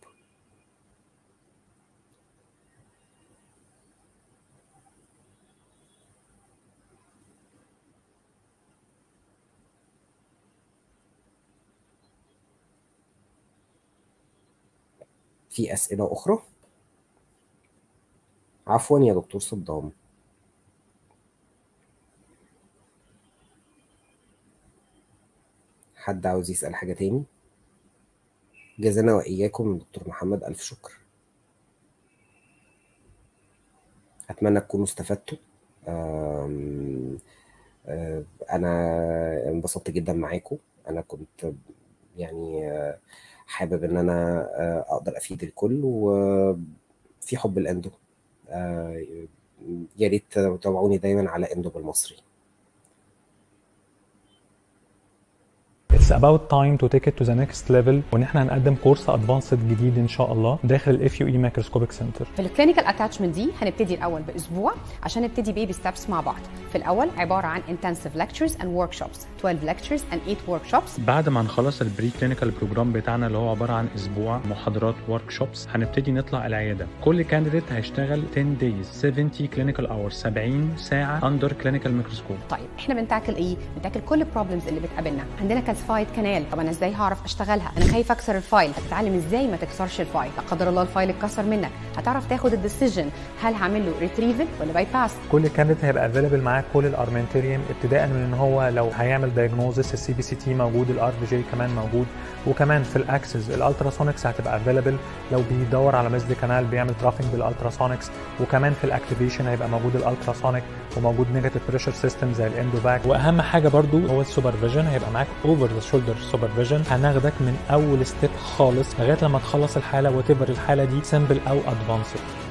في اسئله اخرى؟ عفوا يا دكتور صدام. حد عاوز يسأل حاجة تاني؟ جزانا وإياكم دكتور محمد ألف شكر. أتمنى تكونوا استفدتوا. آم، آم، أنا انبسطت جدا معاكم. أنا كنت يعني آه، حابب إن أنا آه، أقدر أفيد الكل، وفي حب الأندو. آه، يا ريت تتابعوني دايما على اندو بالمصري. اسأل about time to take it to the next level، وان احنا هنقدم كورس ادفانسد جديد ان شاء الله داخل الاف يو اي مايكروسكوبيك سنتر. في الكلينيكال اتاتشمنت دي هنبتدي الاول باسبوع عشان نبتدي بيبي ستابس مع بعض. في الاول عباره عن intensive lectures and workshops، twelve lectures and eight workshops. بعد ما نخلص البري كلينيكال بروجرام بتاعنا اللي هو عباره عن اسبوع محاضرات ورك شوبس، هنبتدي نطلع العياده. كل كانديديت هيشتغل ten days سبعين clinical hours سبعين ساعه اندر كلينيكال ميكروسكوب. طيب احنا بنتاكل ايه؟ بنتاكل كل البروبلمز اللي بتقابلنا. عندنا كالسفايد كانال، طب انا ازاي هعرف اشتغلها؟ انا خايف اكسر الفايل، هتتعلم ازاي ما تكسرش الفايل. لا قدر الله الفايل اتكسر منك، هتعرف تاخد الديسيجن هل هعمل له ريتريفل ولا باي باس. كل كانديديت هيبقى افيلبل معاه كل الارمنتيريوم، ابتداء من ان هو لو هيعمل دايجنوزس السي بي سي تي موجود، الار في جي كمان موجود، وكمان في الاكسس الالتراسونكس هتبقى افيلبل لو بيدور على مزد كانال بيعمل ترافينج بالالتراسونكس، وكمان في الاكتيفيشن هيبقى موجود الالتراسونيك وموجود نيجاتيف بريشر سيستم زي الاندوفاك. واهم حاجه برضو هو السوبرفيجن، هيبقى معاك اوفر ذا شولدر سوبرفيجن، هناخدك من اول ستيب خالص لغايه لما تخلص الحاله وتبر الحاله دي سمبل او ادفانسد.